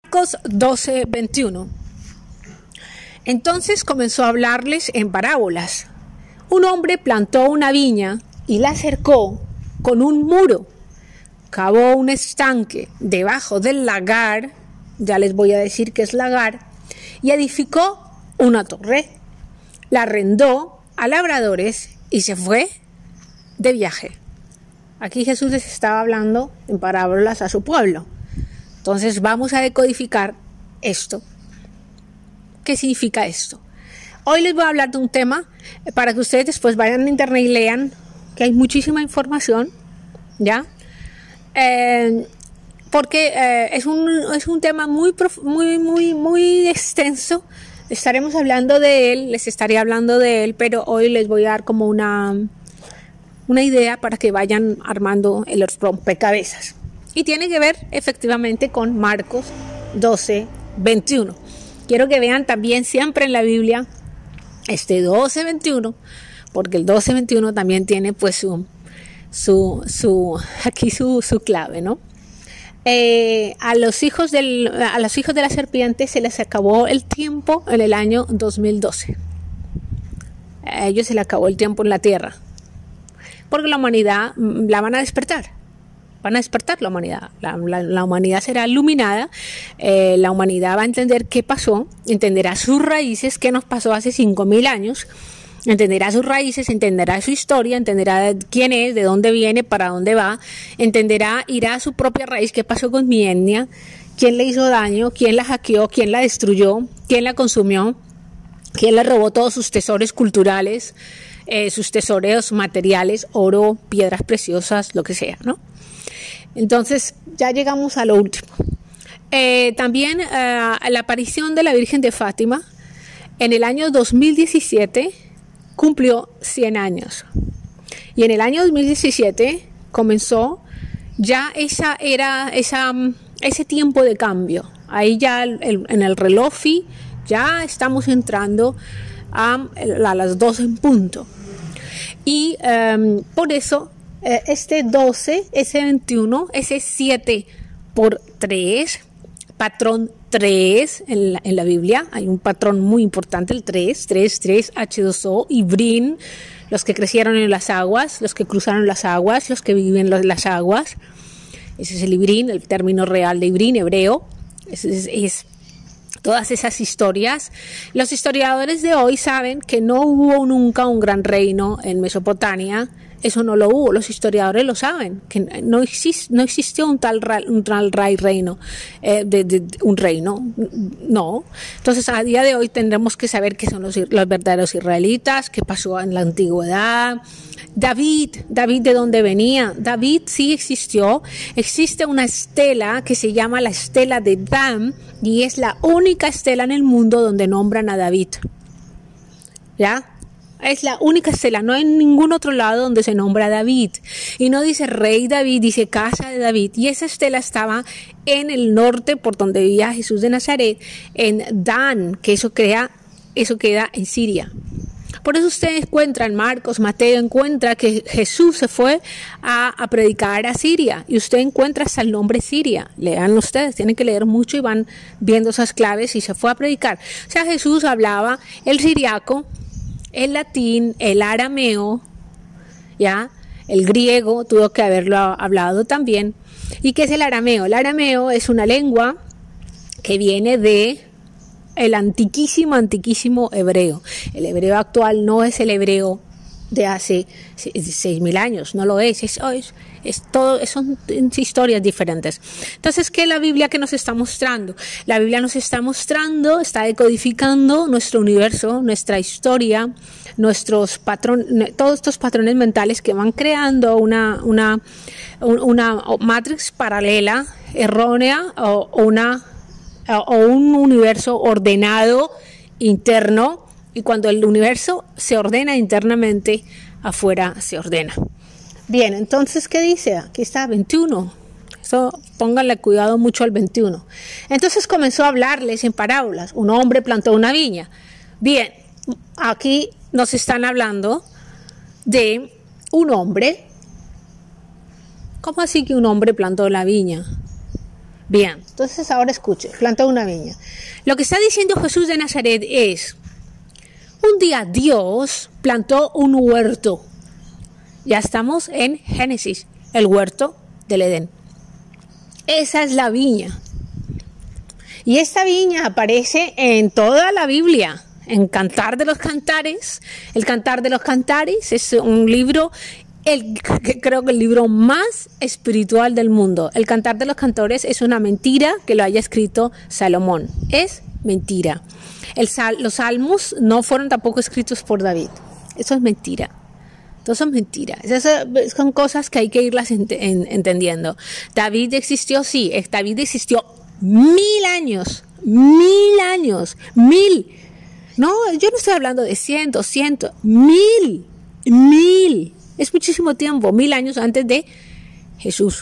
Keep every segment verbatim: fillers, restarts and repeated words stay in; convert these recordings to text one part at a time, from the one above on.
Marcos doce, veintiuno. Entonces comenzó a hablarles en parábolas. Un hombre plantó una viña y la cercó con un muro. Cavó un estanque debajo del lagar, ya les voy a decir qué es lagar, y edificó una torre. La arrendó a labradores y se fue de viaje. Aquí Jesús les estaba hablando en parábolas a su pueblo. Entonces vamos a decodificar esto. ¿Qué significa esto? Hoy les voy a hablar de un tema para que ustedes después vayan a internet y lean, que hay muchísima información, ¿ya? Eh, porque eh, es, un, es un tema muy, muy, muy, muy extenso. Estaremos hablando de él, les estaré hablando de él, pero hoy les voy a dar como una, una idea para que vayan armando el rompecabezas. Y tiene que ver efectivamente con Marcos doce, veintiuno. Quiero que vean también siempre en la Biblia este doce, veintiuno, porque el doce, veintiuno también tiene pues su, su, su aquí su, su clave, ¿no? Eh, a los hijos del, a los hijos de la serpiente se les acabó el tiempo en el año dos mil doce. A ellos se les acabó el tiempo en la tierra, porque la humanidad la van a despertar. Van a despertar la humanidad, la, la, la humanidad será iluminada, eh, la humanidad va a entender qué pasó, entenderá sus raíces, qué nos pasó hace cinco mil años, entenderá sus raíces, entenderá su historia, entenderá quién es, de dónde viene, para dónde va, entenderá, irá a su propia raíz, qué pasó con mi etnia, quién le hizo daño, quién la hackeó, quién la destruyó, quién la consumió, quién le robó todos sus tesoros culturales, eh, sus tesoros materiales, oro, piedras preciosas, lo que sea, ¿no? Entonces ya llegamos a lo último. Eh, también eh, la aparición de la Virgen de Fátima en el año dos mil diecisiete cumplió cien años. Y en el año dos mil diecisiete comenzó ya esa era esa, ese tiempo de cambio. Ahí ya el, el, en el reloj ya estamos entrando a, a las doce en punto. Y um, por eso este doce, ese veintiuno, ese siete por tres, patrón tres en la, en la Biblia, hay un patrón muy importante, el tres, tres, tres, H dos O, Ibrín, los que crecieron en las aguas, los que cruzaron las aguas, los que viven en las aguas, ese es el Ibrín, el término real de Ibrín, hebreo, es, es, es todas esas historias. Los historiadores de hoy saben que no hubo nunca un gran reino en Mesopotamia. Eso no lo hubo, los historiadores lo saben, que no, exist, no existió un tal, un tal reino, eh, de, de, de, un reino, no. Entonces a día de hoy tendremos que saber qué son los, los verdaderos israelitas, qué pasó en la antigüedad. David, David de dónde venía, David sí existió, existe una estela que se llama la estela de Dan y es la única estela en el mundo donde nombran a David, ¿ya? Es la única estela, no hay ningún otro lado donde se nombra a David. Y no dice rey David, dice casa de David. Y esa estela estaba en el norte, por donde vivía Jesús de Nazaret, en Dan, que eso, crea, eso queda en Siria. Por eso usted encuentra en Marcos, Mateo, encuentra que Jesús se fue a, a predicar a Siria. Y usted encuentra hasta el nombre Siria. Lean ustedes, tienen que leer mucho y van viendo esas claves y se fue a predicar. O sea, Jesús hablaba el siriaco, el latín, el arameo, ya, el griego tuvo que haberlo hablado también. ¿Y qué es el arameo? El arameo es una lengua que viene de el antiquísimo, antiquísimo hebreo. El hebreo actual no es el hebreo de hace seis mil años, no lo es, es, es, es todo, son historias diferentes. Entonces, ¿qué es la Biblia que nos está mostrando? La Biblia nos está mostrando, está decodificando nuestro universo, nuestra historia, nuestros patrones, todos estos patrones mentales que van creando una, una, una matrix paralela, errónea, o una, o un universo ordenado interno. Y cuando el universo se ordena internamente, afuera se ordena. Bien, entonces, ¿qué dice? Aquí está veintiuno. Eso, pónganle cuidado mucho al veintiuno. Entonces comenzó a hablarles en parábolas. Un hombre plantó una viña. Bien, aquí nos están hablando de un hombre. ¿Cómo así que un hombre plantó la viña? Bien, entonces ahora escuche, plantó una viña. Lo que está diciendo Jesús de Nazaret es, un día Dios plantó un huerto. Ya estamos en Génesis, el huerto del Edén. Esa es la viña. Y esta viña aparece en toda la Biblia, en Cantar de los Cantares. El Cantar de los Cantares es un libro, el, creo que el libro más espiritual del mundo. El Cantar de los Cantares es una mentira que lo haya escrito Salomón. Es mentira. El sal, los salmos no fueron tampoco escritos por David. Eso es mentira. Todo son mentiras. Esas son cosas que hay que irlas ent en, entendiendo. David existió, sí. David existió mil años. Mil años. Mil. No, yo no estoy hablando de cien, doscientos. Mil. Mil. Es muchísimo tiempo. Mil años antes de Jesús.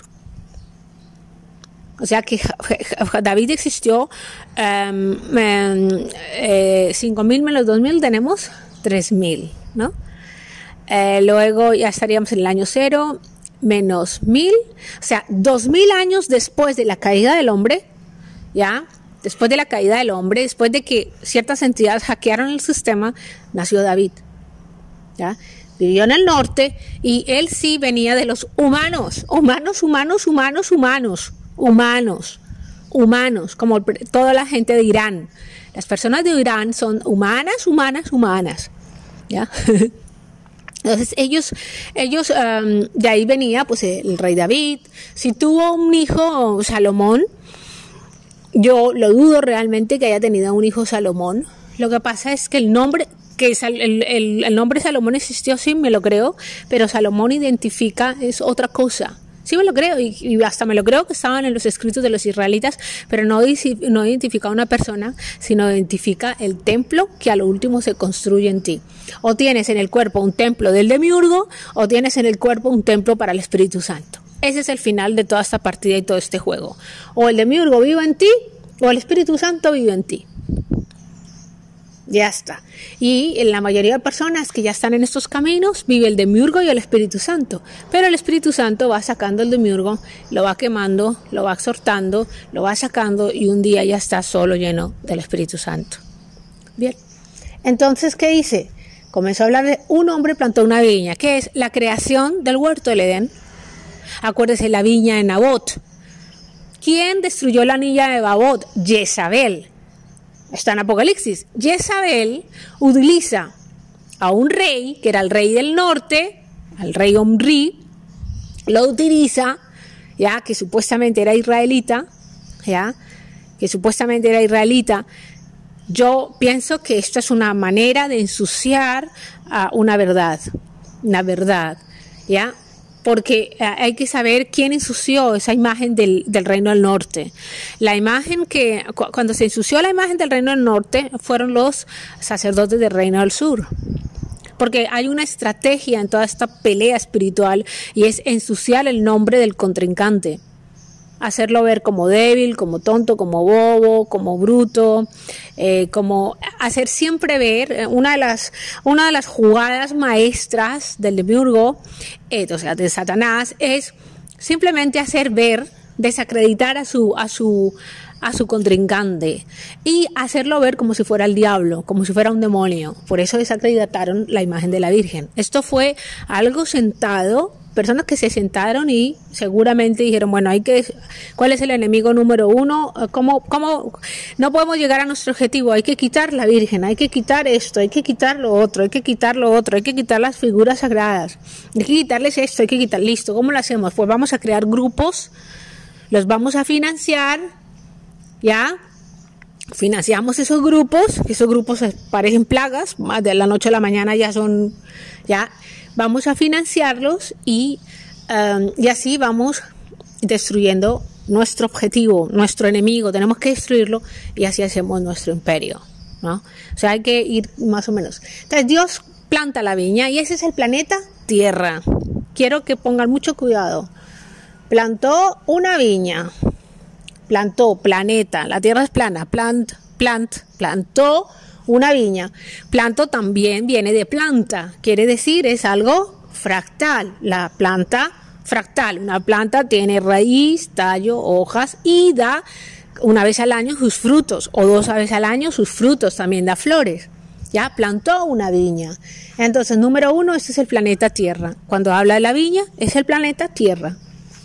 O sea que David existió um, um, eh, cinco mil menos dos mil, tenemos tres mil, ¿no? Eh, luego ya estaríamos en el año cero, menos mil, o sea, dos mil años después de la caída del hombre, ¿ya? Después de la caída del hombre, después de que ciertas entidades hackearon el sistema, nació David, ¿ya? Vivió en el norte y él sí venía de los humanos, humanos, humanos, humanos, humanos. Humanos, humanos, como toda la gente de Irán. Las personas de Irán son humanas, humanas, humanas. ¿Ya? Entonces ellos, ellos um, de ahí venía pues el rey David. Si tuvo un hijo Salomón, yo lo dudo realmente que haya tenido un hijo Salomón. Lo que pasa es que el nombre, que el, el, el nombre Salomón existió, sí me lo creo, pero Salomón identifica es otra cosa. Sí me lo creo y, y hasta me lo creo que estaban en los escritos de los israelitas, pero no, no identifica a una persona, sino identifica el templo que a lo último se construye en ti. O tienes en el cuerpo un templo del demiurgo, o tienes en el cuerpo un templo para el Espíritu Santo. Ese es el final de toda esta partida y todo este juego. O el demiurgo vive en ti, o el Espíritu Santo vive en ti. Ya está. Y en la mayoría de personas que ya están en estos caminos vive el demiurgo y el Espíritu Santo. Pero el Espíritu Santo va sacando el demiurgo, lo va quemando, lo va exhortando, lo va sacando y un día ya está solo lleno del Espíritu Santo. Bien. Entonces, ¿qué dice? Comenzó a hablar de un hombre plantó una viña, que es la creación del huerto del Edén. Acuérdese la viña de Nabot. ¿Quién destruyó la viña de Nabot? Jezabel. Está en Apocalipsis. Jezabel utiliza a un rey, que era el rey del norte, al rey Omri, lo utiliza, ya, que supuestamente era israelita, ya, que supuestamente era israelita. Yo pienso que esto es una manera de ensuciar uh, una verdad, una verdad, ya, porque hay que saber quién ensució esa imagen del, del Reino del Norte. La imagen que, cuando se ensució la imagen del Reino del Norte, fueron los sacerdotes del Reino del Sur. Porque hay una estrategia en toda esta pelea espiritual y es ensuciar el nombre del contrincante. Hacerlo ver como débil, como tonto, como bobo, como bruto, eh, como hacer siempre ver una de las una de las jugadas maestras del demiurgo, eh, o sea, de Satanás, es simplemente hacer ver, desacreditar a su a su a su contrincante y hacerlo ver como si fuera el diablo, como si fuera un demonio. Por eso desacreditaron la imagen de la Virgen. Esto fue algo sentado. Personas que se sentaron y seguramente dijeron, bueno, hay que, ¿cuál es el enemigo número uno? ¿Cómo, cómo no podemos llegar a nuestro objetivo? Hay que quitar la Virgen, hay que quitar esto, hay que quitar lo otro, hay que quitar lo otro, hay que quitar las figuras sagradas, hay que quitarles esto, hay que quitar, listo, ¿cómo lo hacemos? Pues vamos a crear grupos, los vamos a financiar, ¿ya? Financiamos esos grupos, que esos grupos parecen plagas, más de la noche a la mañana ya son, ya, vamos a financiarlos y, um, y así vamos destruyendo nuestro objetivo, nuestro enemigo, tenemos que destruirlo y así hacemos nuestro imperio, ¿no? O sea, hay que ir más o menos. Entonces Dios planta la viña y ese es el planeta Tierra. Quiero que pongan mucho cuidado. Plantó una viña, plantó planeta, la Tierra es plana, plant, plant, plantó una viña. Planto también viene de planta, quiere decir es algo fractal, la planta fractal. Una planta tiene raíz, tallo, hojas y da una vez al año sus frutos, o dos veces al año sus frutos, también da flores. Ya plantó una viña. Entonces, número uno, este es el planeta Tierra. Cuando habla de la viña, es el planeta Tierra.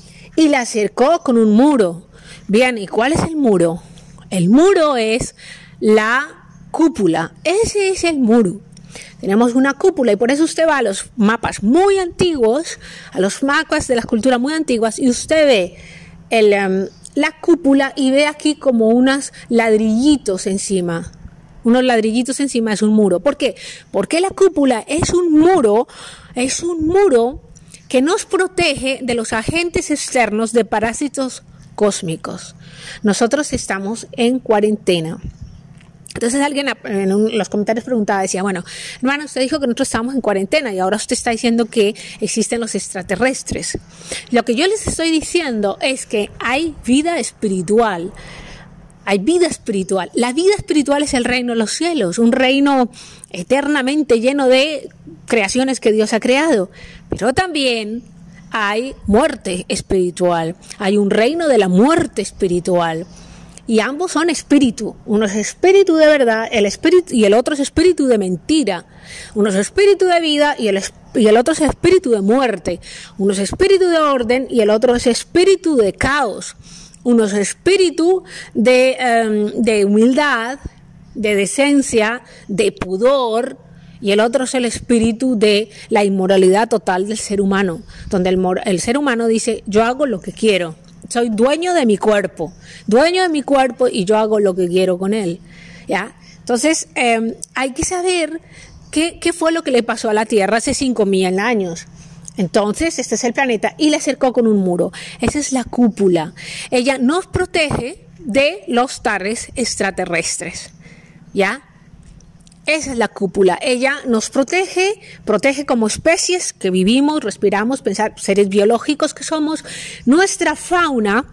Y la cercó con un muro. Bien, ¿y cuál es el muro? El muro es la cúpula. Ese es el muro. Tenemos una cúpula y por eso usted va a los mapas muy antiguos, a los mapas de las culturas muy antiguas, y usted ve el, um, la cúpula y ve aquí como unos ladrillitos encima. Unos ladrillitos encima es un muro. ¿Por qué? Porque la cúpula es un muro, es un muro que nos protege de los agentes externos de parásitos cósmicos. Nosotros estamos en cuarentena. Entonces alguien en un, los comentarios preguntaba, decía, bueno, hermano, usted dijo que nosotros estamos en cuarentena y ahora usted está diciendo que existen los extraterrestres. Lo que yo les estoy diciendo es que hay vida espiritual. Hay vida espiritual. La vida espiritual es el reino de los cielos, un reino eternamente lleno de creaciones que Dios ha creado. Pero también hay muerte espiritual. Hay un reino de la muerte espiritual. Y ambos son espíritu. Uno es espíritu de verdad, el espíritu, y el otro es espíritu de mentira. Uno es espíritu de vida y el, y el otro es espíritu de muerte. Uno es espíritu de orden y el otro es espíritu de caos. Uno es espíritu de, um, de humildad, de decencia, de pudor, y el otro es el espíritu de la inmoralidad total del ser humano, donde el, el ser humano dice, yo hago lo que quiero, soy dueño de mi cuerpo, dueño de mi cuerpo y yo hago lo que quiero con él, ¿ya? Entonces, eh, hay que saber qué, qué fue lo que le pasó a la Tierra hace cinco mil años. Entonces, este es el planeta y la cercó con un muro. Esa es la cúpula. Ella nos protege de los tares extraterrestres, ¿ya? Esa es la cúpula. Ella nos protege, protege como especies que vivimos, respiramos, pensar, seres biológicos que somos. Nuestra fauna,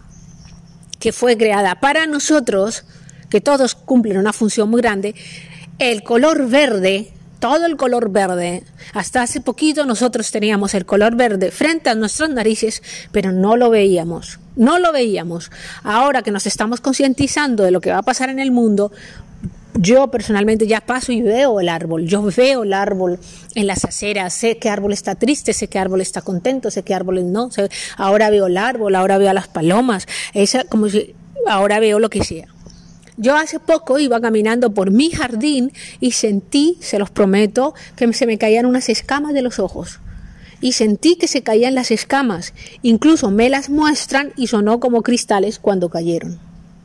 que fue creada para nosotros, que todos cumplen una función muy grande, el color verde, todo el color verde. Hasta hace poquito nosotros teníamos el color verde frente a nuestras narices, pero no lo veíamos, no lo veíamos. Ahora que nos estamos concientizando de lo que va a pasar en el mundo, yo personalmente ya paso y veo el árbol, yo veo el árbol en las aceras, sé qué árbol está triste, sé qué árbol está contento, sé qué árboles no, sé, ahora veo el árbol, ahora veo a las palomas, esa, como si, ahora veo lo que sea. Yo hace poco iba caminando por mi jardín y sentí, se los prometo, que se me caían unas escamas de los ojos. Y sentí que se caían las escamas. Incluso me las muestran y sonó como cristales cuando cayeron.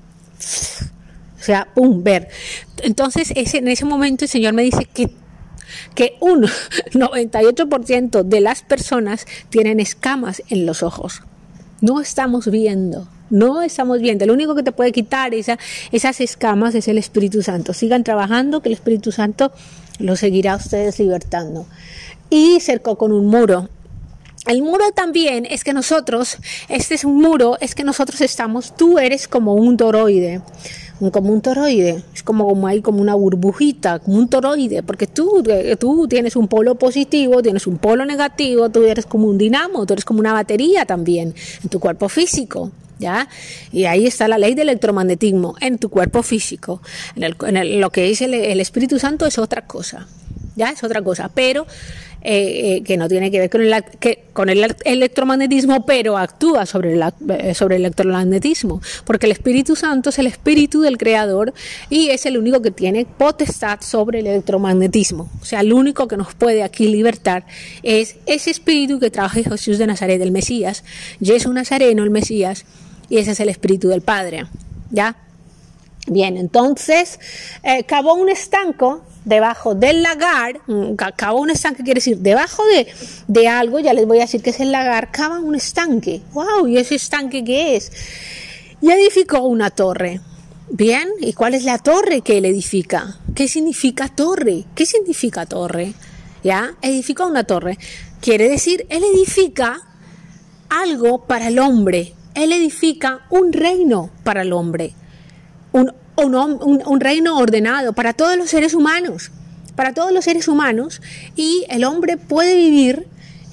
O sea, pum, ver. Entonces, ese, en ese momento el Señor me dice que, que un noventa y ocho por ciento de las personas tienen escamas en los ojos. No estamos viendo. No estamos viendo. El único que te puede quitar esa, esas escamas es el Espíritu Santo. Sigan trabajando, que el Espíritu Santo los seguirá a ustedes libertando. Y cercó con un muro. El muro también es que nosotros, este es un muro, es que nosotros estamos, tú eres como un toroide. Un, como un toroide, es como, como hay como una burbujita, como un toroide, porque tú, tú tienes un polo positivo, tienes un polo negativo, tú eres como un dinamo, tú eres como una batería también en tu cuerpo físico. ¿Ya? Y ahí está la ley del electromagnetismo en tu cuerpo físico. En, el, en el, lo que es el, el Espíritu Santo es otra cosa, ya es otra cosa, pero eh, eh, que no tiene que ver con el, que, con el electromagnetismo, pero actúa sobre, la, eh, sobre el electromagnetismo, porque el Espíritu Santo es el espíritu del Creador y es el único que tiene potestad sobre el electromagnetismo. O sea, el único que nos puede aquí libertar es ese espíritu que trabaja Jesús de Nazaret, el Mesías, Jesús Nazareno, el Mesías. Y ese es el espíritu del Padre, ¿ya? Bien, entonces, eh, cavó un estanco debajo del lagar, cavó un estanque, quiere decir, debajo de, de algo, ya les voy a decir que es el lagar, cava un estanque. ¡Wow! ¿Y ese estanque qué es? Y edificó una torre. Bien, ¿y cuál es la torre que él edifica? ¿Qué significa torre? ¿Qué significa torre? ¿Ya? Edificó una torre. Quiere decir, él edifica algo para el hombre. Él edifica un reino para el hombre, un, un, un, un reino ordenado para todos los seres humanos, para todos los seres humanos, y el hombre puede vivir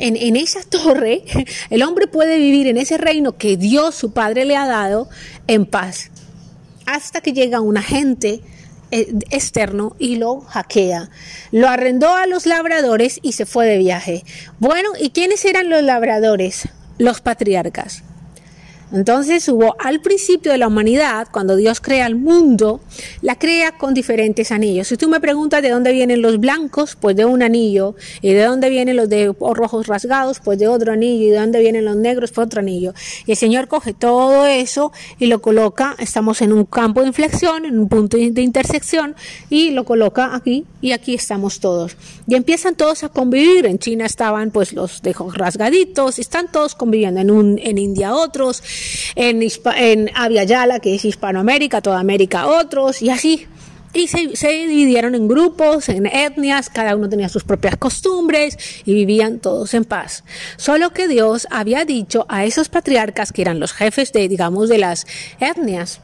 en, en esa torre, el hombre puede vivir en ese reino que Dios, su Padre, le ha dado en paz, hasta que llega un agente externo y lo hackea. Lo arrendó a los labradores y se fue de viaje. Bueno, ¿y quiénes eran los labradores? Los patriarcas. Entonces hubo al principio de la humanidad, cuando Dios crea el mundo, la crea con diferentes anillos. Si tú me preguntas de dónde vienen los blancos, pues de un anillo, y de dónde vienen los de rojos rasgados, pues de otro anillo, y de dónde vienen los negros, pues otro anillo. Y el Señor coge todo eso y lo coloca, estamos en un campo de inflexión, en un punto de intersección, y lo coloca aquí, y aquí estamos todos. Y empiezan todos a convivir. En China estaban pues los de ojos rasgaditos, están todos conviviendo, en, un, en India otros, En, en Abya Yala, que es Hispanoamérica, toda América otros, y así. Y se, se dividieron en grupos, en etnias, cada uno tenía sus propias costumbres y vivían todos en paz. Solo que Dios había dicho a esos patriarcas, que eran los jefes de, digamos, de las etnias.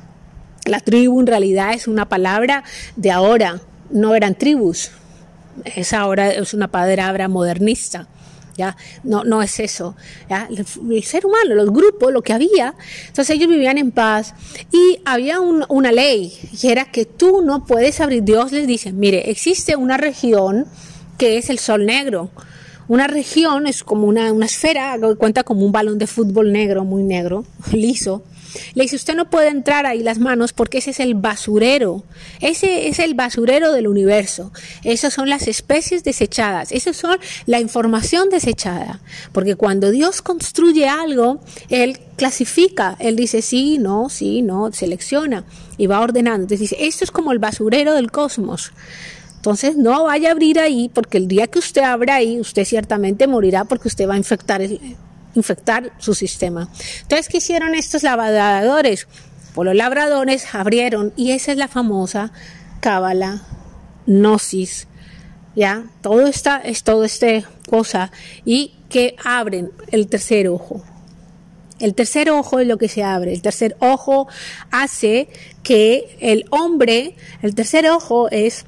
La tribu en realidad es una palabra de ahora, no eran tribus. Es ahora, es una palabra modernista. ¿Ya? No, no es eso, ¿ya? El, el ser humano, los grupos, lo que había, entonces ellos vivían en paz y había un, una ley, y era que tú no puedes abrir. Dios les dice, mire, existe una región que es el sol negro. Una región es como una, una esfera, cuenta como un balón de fútbol negro, muy negro, liso. Le dice, usted no puede entrar ahí las manos porque ese es el basurero. Ese es el basurero del universo. Esas son las especies desechadas. Esas son la información desechada. Porque cuando Dios construye algo, Él clasifica. Él dice sí, no, sí, no, selecciona y va ordenando. Entonces dice, esto es como el basurero del cosmos. Entonces no vaya a abrir ahí, porque el día que usted abra ahí, usted ciertamente morirá porque usted va a infectar el... infectar su sistema. Entonces, ¿qué hicieron estos labradores? Pues los labradores abrieron, y esa es la famosa cábala, gnosis, ya, todo esta, es todo este cosa, y que abren el tercer ojo. El tercer ojo es lo que se abre. El tercer ojo hace que el hombre, el tercer ojo es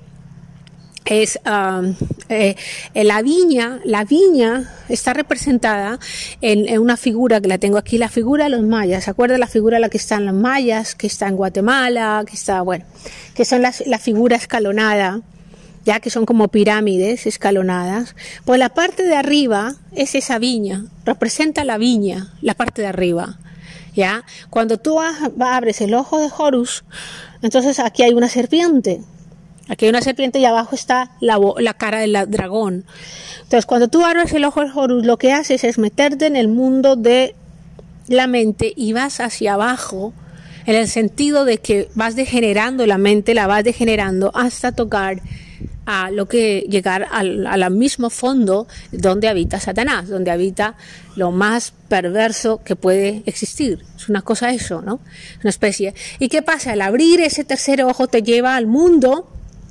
es um, eh, la viña, la viña está representada en, en una figura que la tengo aquí, la figura de los mayas. ¿Se acuerda la figura la que está en los mayas, que está en Guatemala, que está, bueno, que son las, la figura escalonada, ya que son como pirámides escalonadas? Pues la parte de arriba es esa viña, representa la viña, la parte de arriba. Ya, cuando tú abres el ojo de Horus, entonces aquí hay una serpiente. Aquí hay una serpiente y abajo está la, la cara del dragón. Entonces, cuando tú abres el ojo del Horus, lo que haces es meterte en el mundo de la mente y vas hacia abajo, en el sentido de que vas degenerando la mente, la vas degenerando hasta tocar a lo que llegar al, al mismo fondo donde habita Satanás, donde habita lo más perverso que puede existir. Es una cosa eso, ¿no? Una especie. ¿Y qué pasa? Al abrir ese tercer ojo te lleva al mundo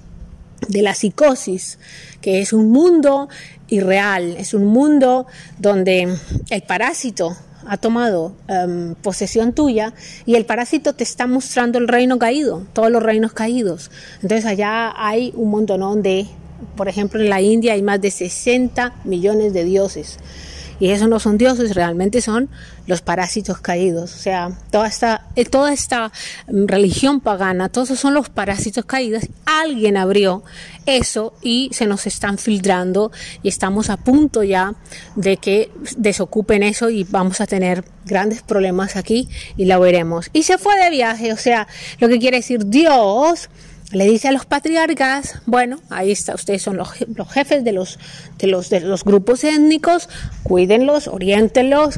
de la psicosis, que es un mundo irreal, es un mundo donde el parásito ha tomado um, posesión tuya y el parásito te está mostrando el reino caído, todos los reinos caídos. Entonces allá hay un montón de, por ejemplo en la India hay más de sesenta millones de dioses. Y esos no son dioses, realmente son los parásitos caídos. O sea, toda esta, toda esta religión pagana, todos esos son los parásitos caídos. Alguien abrió eso y se nos están filtrando y estamos a punto ya de que desocupen eso y vamos a tener grandes problemas aquí y lo veremos. Y se fue de viaje, o sea, lo que quiere decir Dios le dice a los patriarcas, bueno, ahí está, ustedes son los, los jefes de los, de, los, de los grupos étnicos, cuídenlos, oriéntenlos,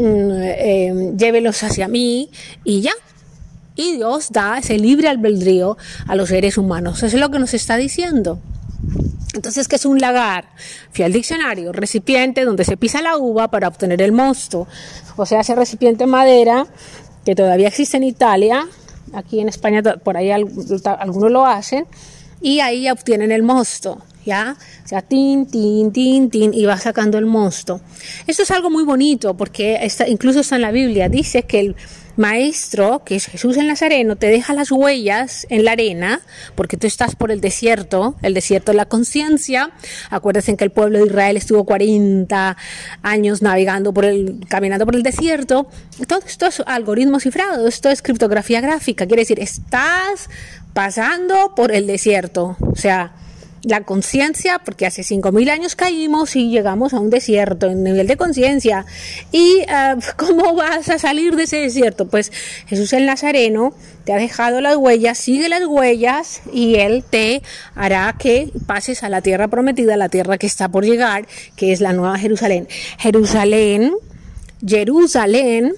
eh, llévenlos hacia mí y ya. Y Dios da ese libre albedrío a los seres humanos. Eso es lo que nos está diciendo. Entonces, ¿qué es un lagar? Fui al diccionario, recipiente donde se pisa la uva para obtener el mosto. O sea, ese recipiente de madera que todavía existe en Italia. Aquí en España por ahí algunos lo hacen y ahí ya obtienen el mosto, ¿ya? O sea, tin, tin, tin, tin y va sacando el mosto. Esto es algo muy bonito porque está, incluso está en la Biblia, dice que el, maestro, que es Jesús el Nazareno, te deja las huellas en la arena, porque tú estás por el desierto, el desierto de la conciencia. Acuérdense que el pueblo de Israel estuvo cuarenta años navegando por el, caminando por el desierto. Todo esto es algoritmo cifrado, esto es criptografía gráfica, quiere decir, estás pasando por el desierto, o sea, la conciencia, porque hace cinco mil años caímos y llegamos a un desierto en nivel de conciencia. ¿Y uh, cómo vas a salir de ese desierto? Pues Jesús el Nazareno te ha dejado las huellas, sigue las huellas y Él te hará que pases a la tierra prometida, la tierra que está por llegar, que es la nueva Jerusalén. Jerusalén, Jerusalén,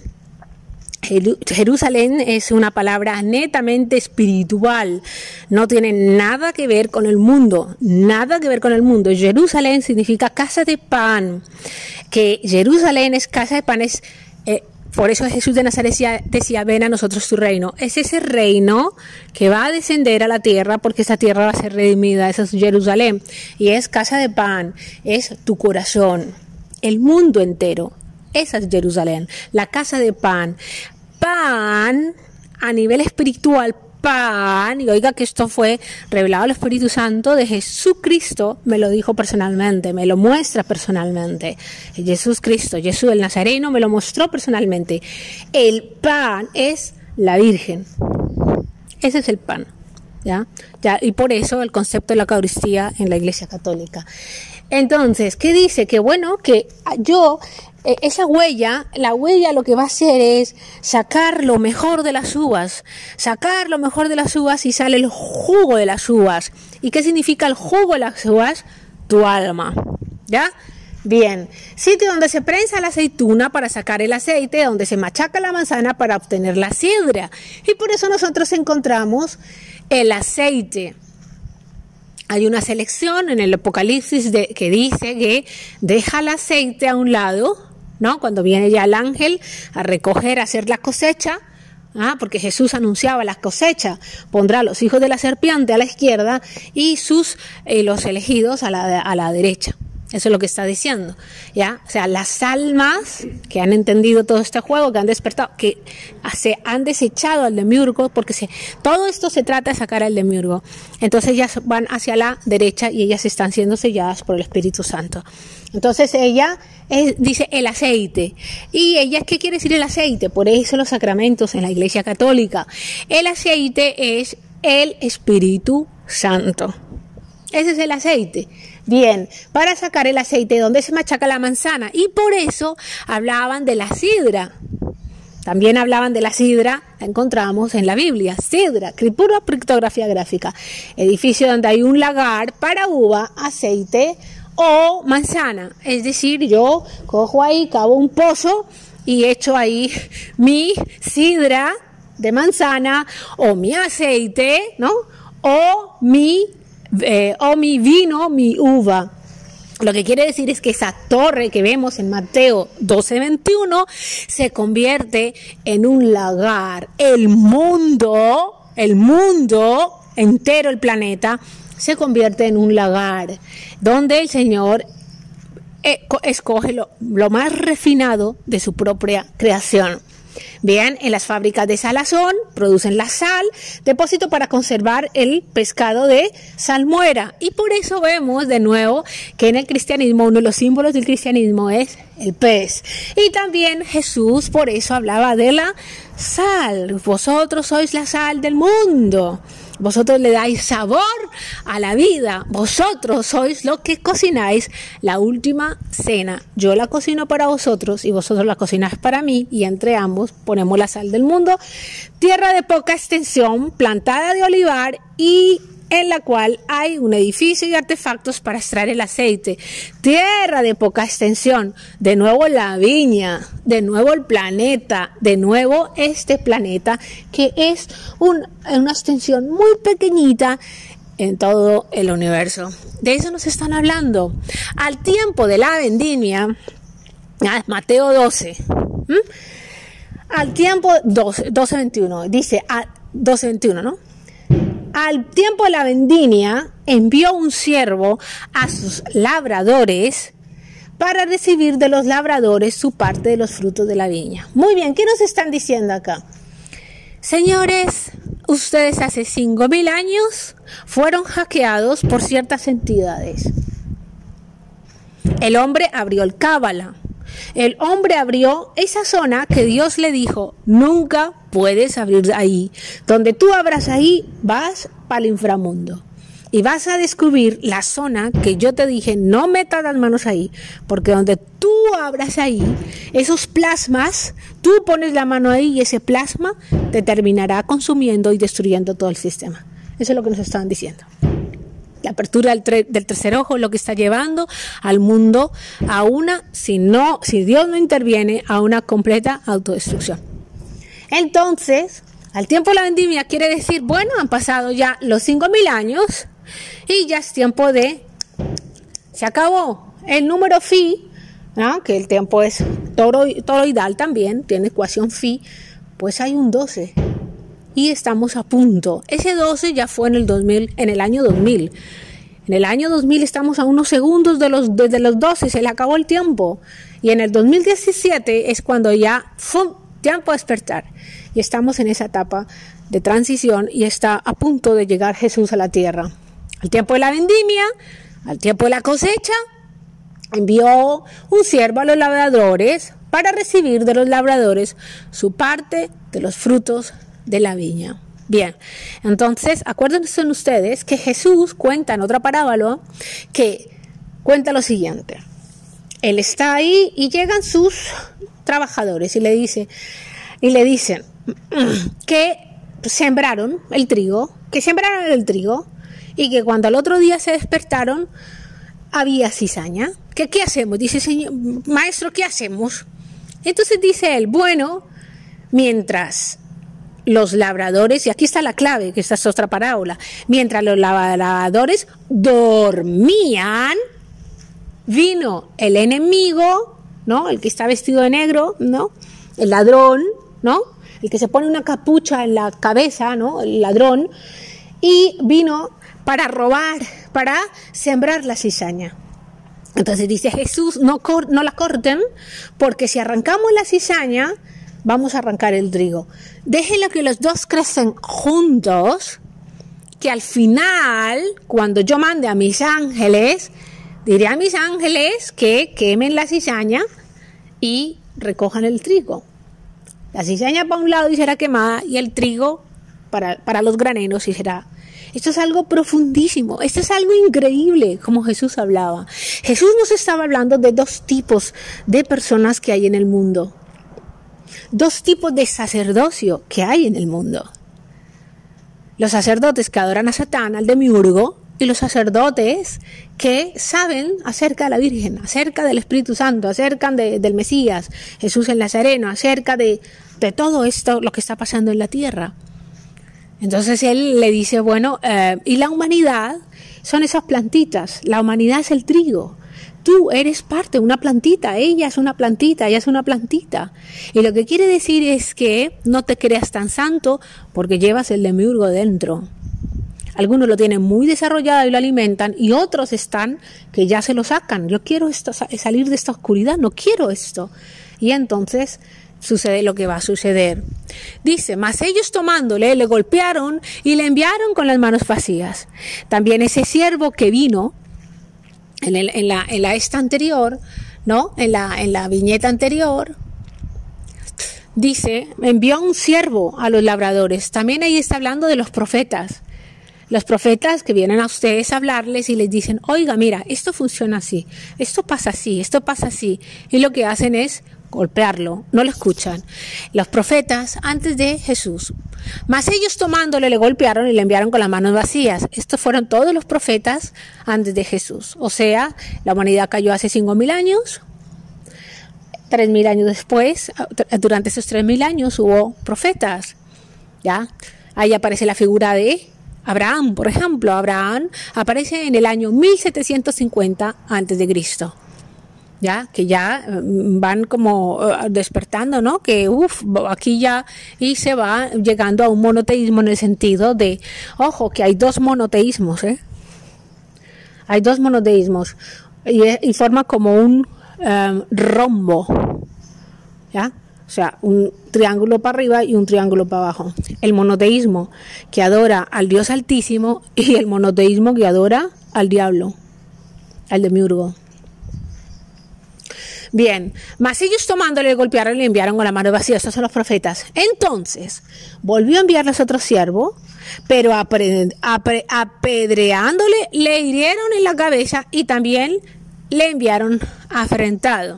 Jerusalén es una palabra netamente espiritual, no tiene nada que ver con el mundo, nada que ver con el mundo. Jerusalén significa casa de pan, que Jerusalén es casa de pan, es, eh, por eso Jesús de Nazaret decía, decía, ven a nosotros tu reino. Es ese reino que va a descender a la tierra, porque esa tierra va a ser redimida, esa es Jerusalén, y es casa de pan, es tu corazón, el mundo entero. Esa es Jerusalén, la casa de pan. Pan, a nivel espiritual, pan, y oiga que esto fue revelado al Espíritu Santo de Jesucristo, me lo dijo personalmente, me lo muestra personalmente. Jesús Cristo, Jesús el Nazareno me lo mostró personalmente. El pan es la Virgen. Ese es el pan, ¿ya? Ya, y por eso el concepto de la Eucaristía en la Iglesia Católica. Entonces, ¿qué dice? Que bueno, que yo... esa huella, la huella lo que va a hacer es sacar lo mejor de las uvas, sacar lo mejor de las uvas y sale el jugo de las uvas. ¿Y qué significa el jugo de las uvas? Tu alma, ¿ya? Bien, sitio donde se prensa la aceituna para sacar el aceite, donde se machaca la manzana para obtener la sidra. Y por eso nosotros encontramos el aceite. Hay una selección en el Apocalipsis de, que dice que deja el aceite a un lado, ¿no? Cuando viene ya el ángel a recoger, a hacer la cosecha, ¿ah? Porque Jesús anunciaba la cosecha, pondrá a los hijos de la serpiente a la izquierda y sus eh, los elegidos a la, a la derecha. Eso es lo que está diciendo, ¿ya? O sea, las almas que han entendido todo este juego, que han despertado, que se han desechado al demiurgo, porque se, todo esto se trata de sacar al demiurgo. Entonces ellas van hacia la derecha y ellas están siendo selladas por el Espíritu Santo. Entonces ella es, dice el aceite. ¿Y ella qué quiere decir el aceite? Por eso los sacramentos en la Iglesia Católica. El aceite es el Espíritu Santo. Ese es el aceite. Bien, para sacar el aceite, ¿dónde se machaca la manzana? Y por eso hablaban de la sidra. También hablaban de la sidra, la encontramos en la Biblia. Sidra, pura criptografía gráfica. Edificio donde hay un lagar para uva, aceite o manzana. Es decir, yo cojo ahí, cavo un pozo y echo ahí mi sidra de manzana o mi aceite, ¿no? O mi Eh, o mi vino, mi uva. Lo que quiere decir es que esa torre que vemos en Mateo doce veintiuno se convierte en un lagar. El mundo, el mundo entero, el planeta, se convierte en un lagar donde el Señor eh, escoge lo, lo más refinado de su propia creación. Bien, en las fábricas de salazón producen la sal, depósito para conservar el pescado de salmuera. Y por eso vemos de nuevo que en el cristianismo uno de los símbolos del cristianismo es el pez. Y también Jesús por eso hablaba de la sal. Vosotros sois la sal del mundo. Vosotros le dais sabor a la vida. Vosotros sois lo que cocináis la última cena. Yo la cocino para vosotros y vosotros la cocináis para mí. Y entre ambos ponemos la sal del mundo. Tierra de poca extensión, plantada de olivar y en la cual hay un edificio y artefactos para extraer el aceite. Tierra de poca extensión, de nuevo la viña, de nuevo el planeta, de nuevo este planeta que es un, una extensión muy pequeñita en todo el universo. De eso nos están hablando. Al tiempo de la vendimia, Mateo doce, ¿m? Al tiempo doce, doce veintiuno, dice a doce veintiuno, ¿no? Al tiempo de la vendimia envió un siervo a sus labradores para recibir de los labradores su parte de los frutos de la viña. Muy bien, ¿qué nos están diciendo acá? Señores, ustedes hace cinco mil años fueron hackeados por ciertas entidades. El hombre abrió el Cábala. El hombre abrió esa zona que Dios le dijo, nunca puedes abrir ahí. Donde tú abras ahí, vas para el inframundo. Y vas a descubrir la zona que yo te dije, no metas las manos ahí, porque donde tú abras ahí, esos plasmas, tú pones la mano ahí y ese plasma te terminará consumiendo y destruyendo todo el sistema. Eso es lo que nos estaban diciendo. La apertura del, del tercer ojo es lo que está llevando al mundo a una, si no, si Dios no interviene, a una completa autodestrucción. Entonces, al tiempo de la vendimia quiere decir, bueno, han pasado ya los cinco mil años y ya es tiempo de, se acabó el número phi, ¿no? Que el tiempo es toro, toroidal también, tiene ecuación phi, pues hay un doce y estamos a punto. Ese doce ya fue en el dos mil, en el año dos mil. En el año dos mil estamos a unos segundos de los, desde los doce, se le acabó el tiempo. Y en el dos mil diecisiete es cuando ya, ¡fum!, tiempo de despertar. Y estamos en esa etapa de transición y está a punto de llegar Jesús a la tierra. Al tiempo de la vendimia, al tiempo de la cosecha, envió un siervo a los labradores para recibir de los labradores su parte de los frutos de la viña. Bien, entonces acuérdense ustedes que Jesús cuenta en otra parábola que cuenta lo siguiente. Él está ahí y llegan sus trabajadores y le dice y le dicen que sembraron el trigo, que sembraron el trigo y que cuando al otro día se despertaron había cizaña. ¿Qué, qué hacemos? Dice, señor, maestro, ¿qué hacemos? Entonces dice él, bueno, mientras los labradores, y aquí está la clave, que esta es otra parábola, mientras los labradores dormían, vino el enemigo, ¿no? El que está vestido de negro, ¿no? El ladrón, ¿no? El que se pone una capucha en la cabeza, ¿no? El ladrón, y vino para robar, para sembrar la cizaña. Entonces dice Jesús, no, cor- no la corten, porque si arrancamos la cizaña, vamos a arrancar el trigo. Déjenlo que los dos crecen juntos, que al final, cuando yo mande a mis ángeles, diré a mis ángeles que quemen la cizaña y recojan el trigo. La cizaña para un lado y será quemada, y el trigo para, para los graneros y será. Esto es algo profundísimo, esto es algo increíble, como Jesús hablaba. Jesús nos estaba hablando de dos tipos de personas que hay en el mundo. Dos tipos de sacerdocio que hay en el mundo. Los sacerdotes que adoran a Satán, al demiurgo, y los sacerdotes que saben acerca de la Virgen, acerca del Espíritu Santo, acerca de, del Mesías, Jesús el Nazareno, acerca de, de todo esto, lo que está pasando en la tierra. Entonces él le dice, bueno, eh, y la humanidad son esas plantitas, la humanidad es el trigo. Tú eres parte de una plantita, ella es una plantita, ella es una plantita. Y lo que quiere decir es que no te creas tan santo porque llevas el demiurgo dentro. Algunos lo tienen muy desarrollado y lo alimentan, y otros están que ya se lo sacan. Yo quiero esto, salir de esta oscuridad, no quiero esto. Y entonces sucede lo que va a suceder. Dice, mas ellos tomándole, le golpearon y le enviaron con las manos vacías. También ese siervo que vino en, el, en, la, en la esta anterior, ¿no? En la, en la viñeta anterior, dice, envió un siervo a los labradores. También ahí está hablando de los profetas. Los profetas que vienen a ustedes a hablarles y les dicen, oiga, mira, esto funciona así, esto pasa así, esto pasa así. Y lo que hacen es golpearlo, no lo escuchan. Los profetas antes de Jesús. Mas ellos tomándole le golpearon y le enviaron con las manos vacías. Estos fueron todos los profetas antes de Jesús. O sea, la humanidad cayó hace cinco mil años. Tres mil años después, durante esos tres mil años hubo profetas. ¿Ya? Ahí aparece la figura de Abraham, por ejemplo. Abraham aparece en el año mil setecientos cincuenta antes de Cristo. Ya, que ya van como uh, despertando, ¿no? Que uff, aquí ya y se va llegando a un monoteísmo en el sentido de, ojo, que hay dos monoteísmos, ¿eh? Hay dos monoteísmos y, y forma como un um, rombo, ¿ya? O sea, un triángulo para arriba y un triángulo para abajo. El monoteísmo que adora al Dios Altísimo y el monoteísmo que adora al diablo, al demiurgo. Bien, mas ellos tomándole, le golpearon y le enviaron con la mano vacía. Estos son los profetas. Entonces, volvió a enviarles otro siervo, pero apre, apre, apedreándole, le hirieron en la cabeza y también le enviaron afrentado.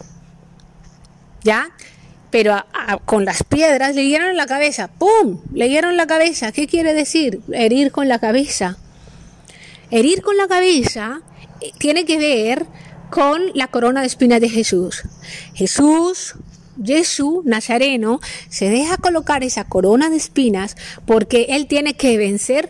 ¿Ya? Pero a, a, con las piedras le dieron en la cabeza. ¡Pum! Le dieron en la cabeza. ¿Qué quiere decir? Herir con la cabeza. Herir con la cabeza tiene que ver con la corona de espinas de Jesús. Jesús, Jesús Nazareno, se deja colocar esa corona de espinas porque él tiene que vencer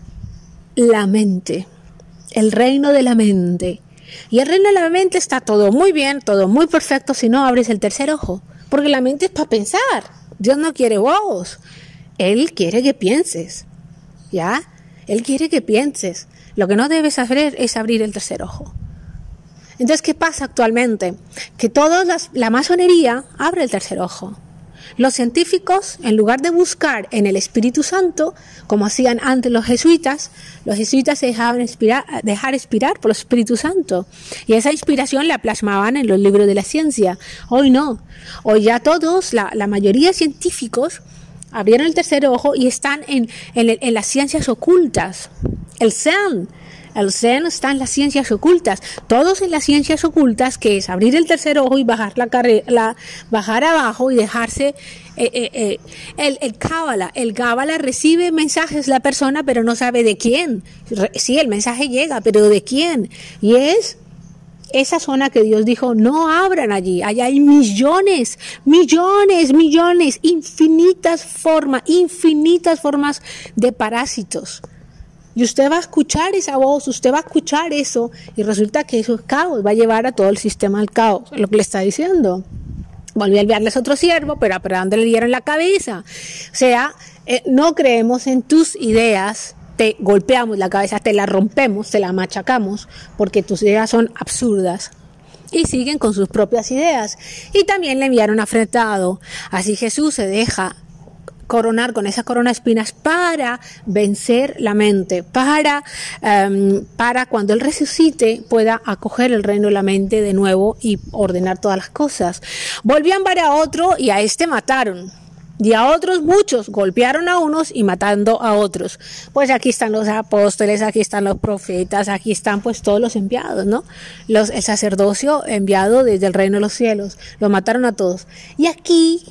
la mente. El reino de la mente. Y el reino de la mente está todo muy bien, todo muy perfecto si no abres el tercer ojo. Porque la mente es para pensar. Dios no quiere bobos. Él quiere que pienses. ¿Ya? Él quiere que pienses. Lo que no debes hacer es abrir el tercer ojo. Entonces, ¿qué pasa actualmente? Que toda la masonería abre el tercer ojo. Los científicos, en lugar de buscar en el Espíritu Santo, como hacían antes los jesuitas, los jesuitas se dejaban inspirar, dejar inspirar por el Espíritu Santo. Y esa inspiración la plasmaban en los libros de la ciencia. Hoy no. Hoy ya todos, la, la mayoría de científicos, abrieron el tercer ojo y están en, en, en las ciencias ocultas. El Zen. El Zen está en las ciencias ocultas, todos en las ciencias ocultas, que es abrir el tercer ojo y bajar la carrera, bajar abajo y dejarse eh, eh, eh, el, el Cábala. El Cábala recibe mensajes la persona, pero no sabe de quién. Sí, el mensaje llega, pero ¿de quién? Y es esa zona que Dios dijo, no abran allí. Allá hay millones, millones, millones, infinitas formas, infinitas formas de parásitos. Y usted va a escuchar esa voz, usted va a escuchar eso, y resulta que eso es caos, va a llevar a todo el sistema al caos, es lo que le está diciendo. Volvió a enviarles otro siervo, pero apretando le dieron la cabeza. O sea, eh, no creemos en tus ideas, te golpeamos la cabeza, te la rompemos, te la machacamos, porque tus ideas son absurdas. Y siguen con sus propias ideas. Y también le enviaron afrentado. Así Jesús se deja coronar con esa corona de espinas para vencer la mente, para, um, para cuando Él resucite pueda acoger el reino de la mente de nuevo y ordenar todas las cosas. Volvió a enviar a otro y a este mataron. Y a otros muchos, golpearon a unos y matando a otros. Pues aquí están los apóstoles, aquí están los profetas, aquí están pues todos los enviados, ¿no? Los, el sacerdocio enviado desde el reino de los cielos. Los mataron a todos. Y aquí...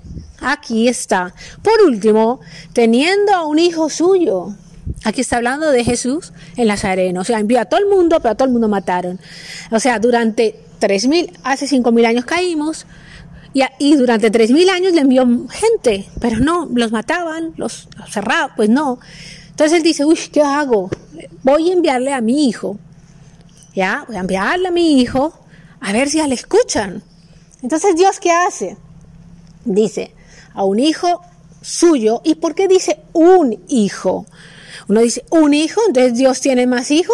Aquí está. Por último, teniendo a un hijo suyo. Aquí está hablando de Jesús el Nazareno. O sea, envió a todo el mundo, pero a todo el mundo mataron. O sea, durante tres mil, hace cinco mil años caímos. Y, y durante tres mil años le envió gente. Pero no, los mataban, los, los cerraban, pues no. Entonces él dice, uy, ¿qué hago? Voy a enviarle a mi hijo. Ya, voy a enviarle a mi hijo a ver si ya le escuchan. Entonces, ¿Dios qué hace? Dice, a un hijo suyo. ¿Y por qué dice un hijo? Uno dice, ¿un hijo? Entonces Dios tiene más hijos.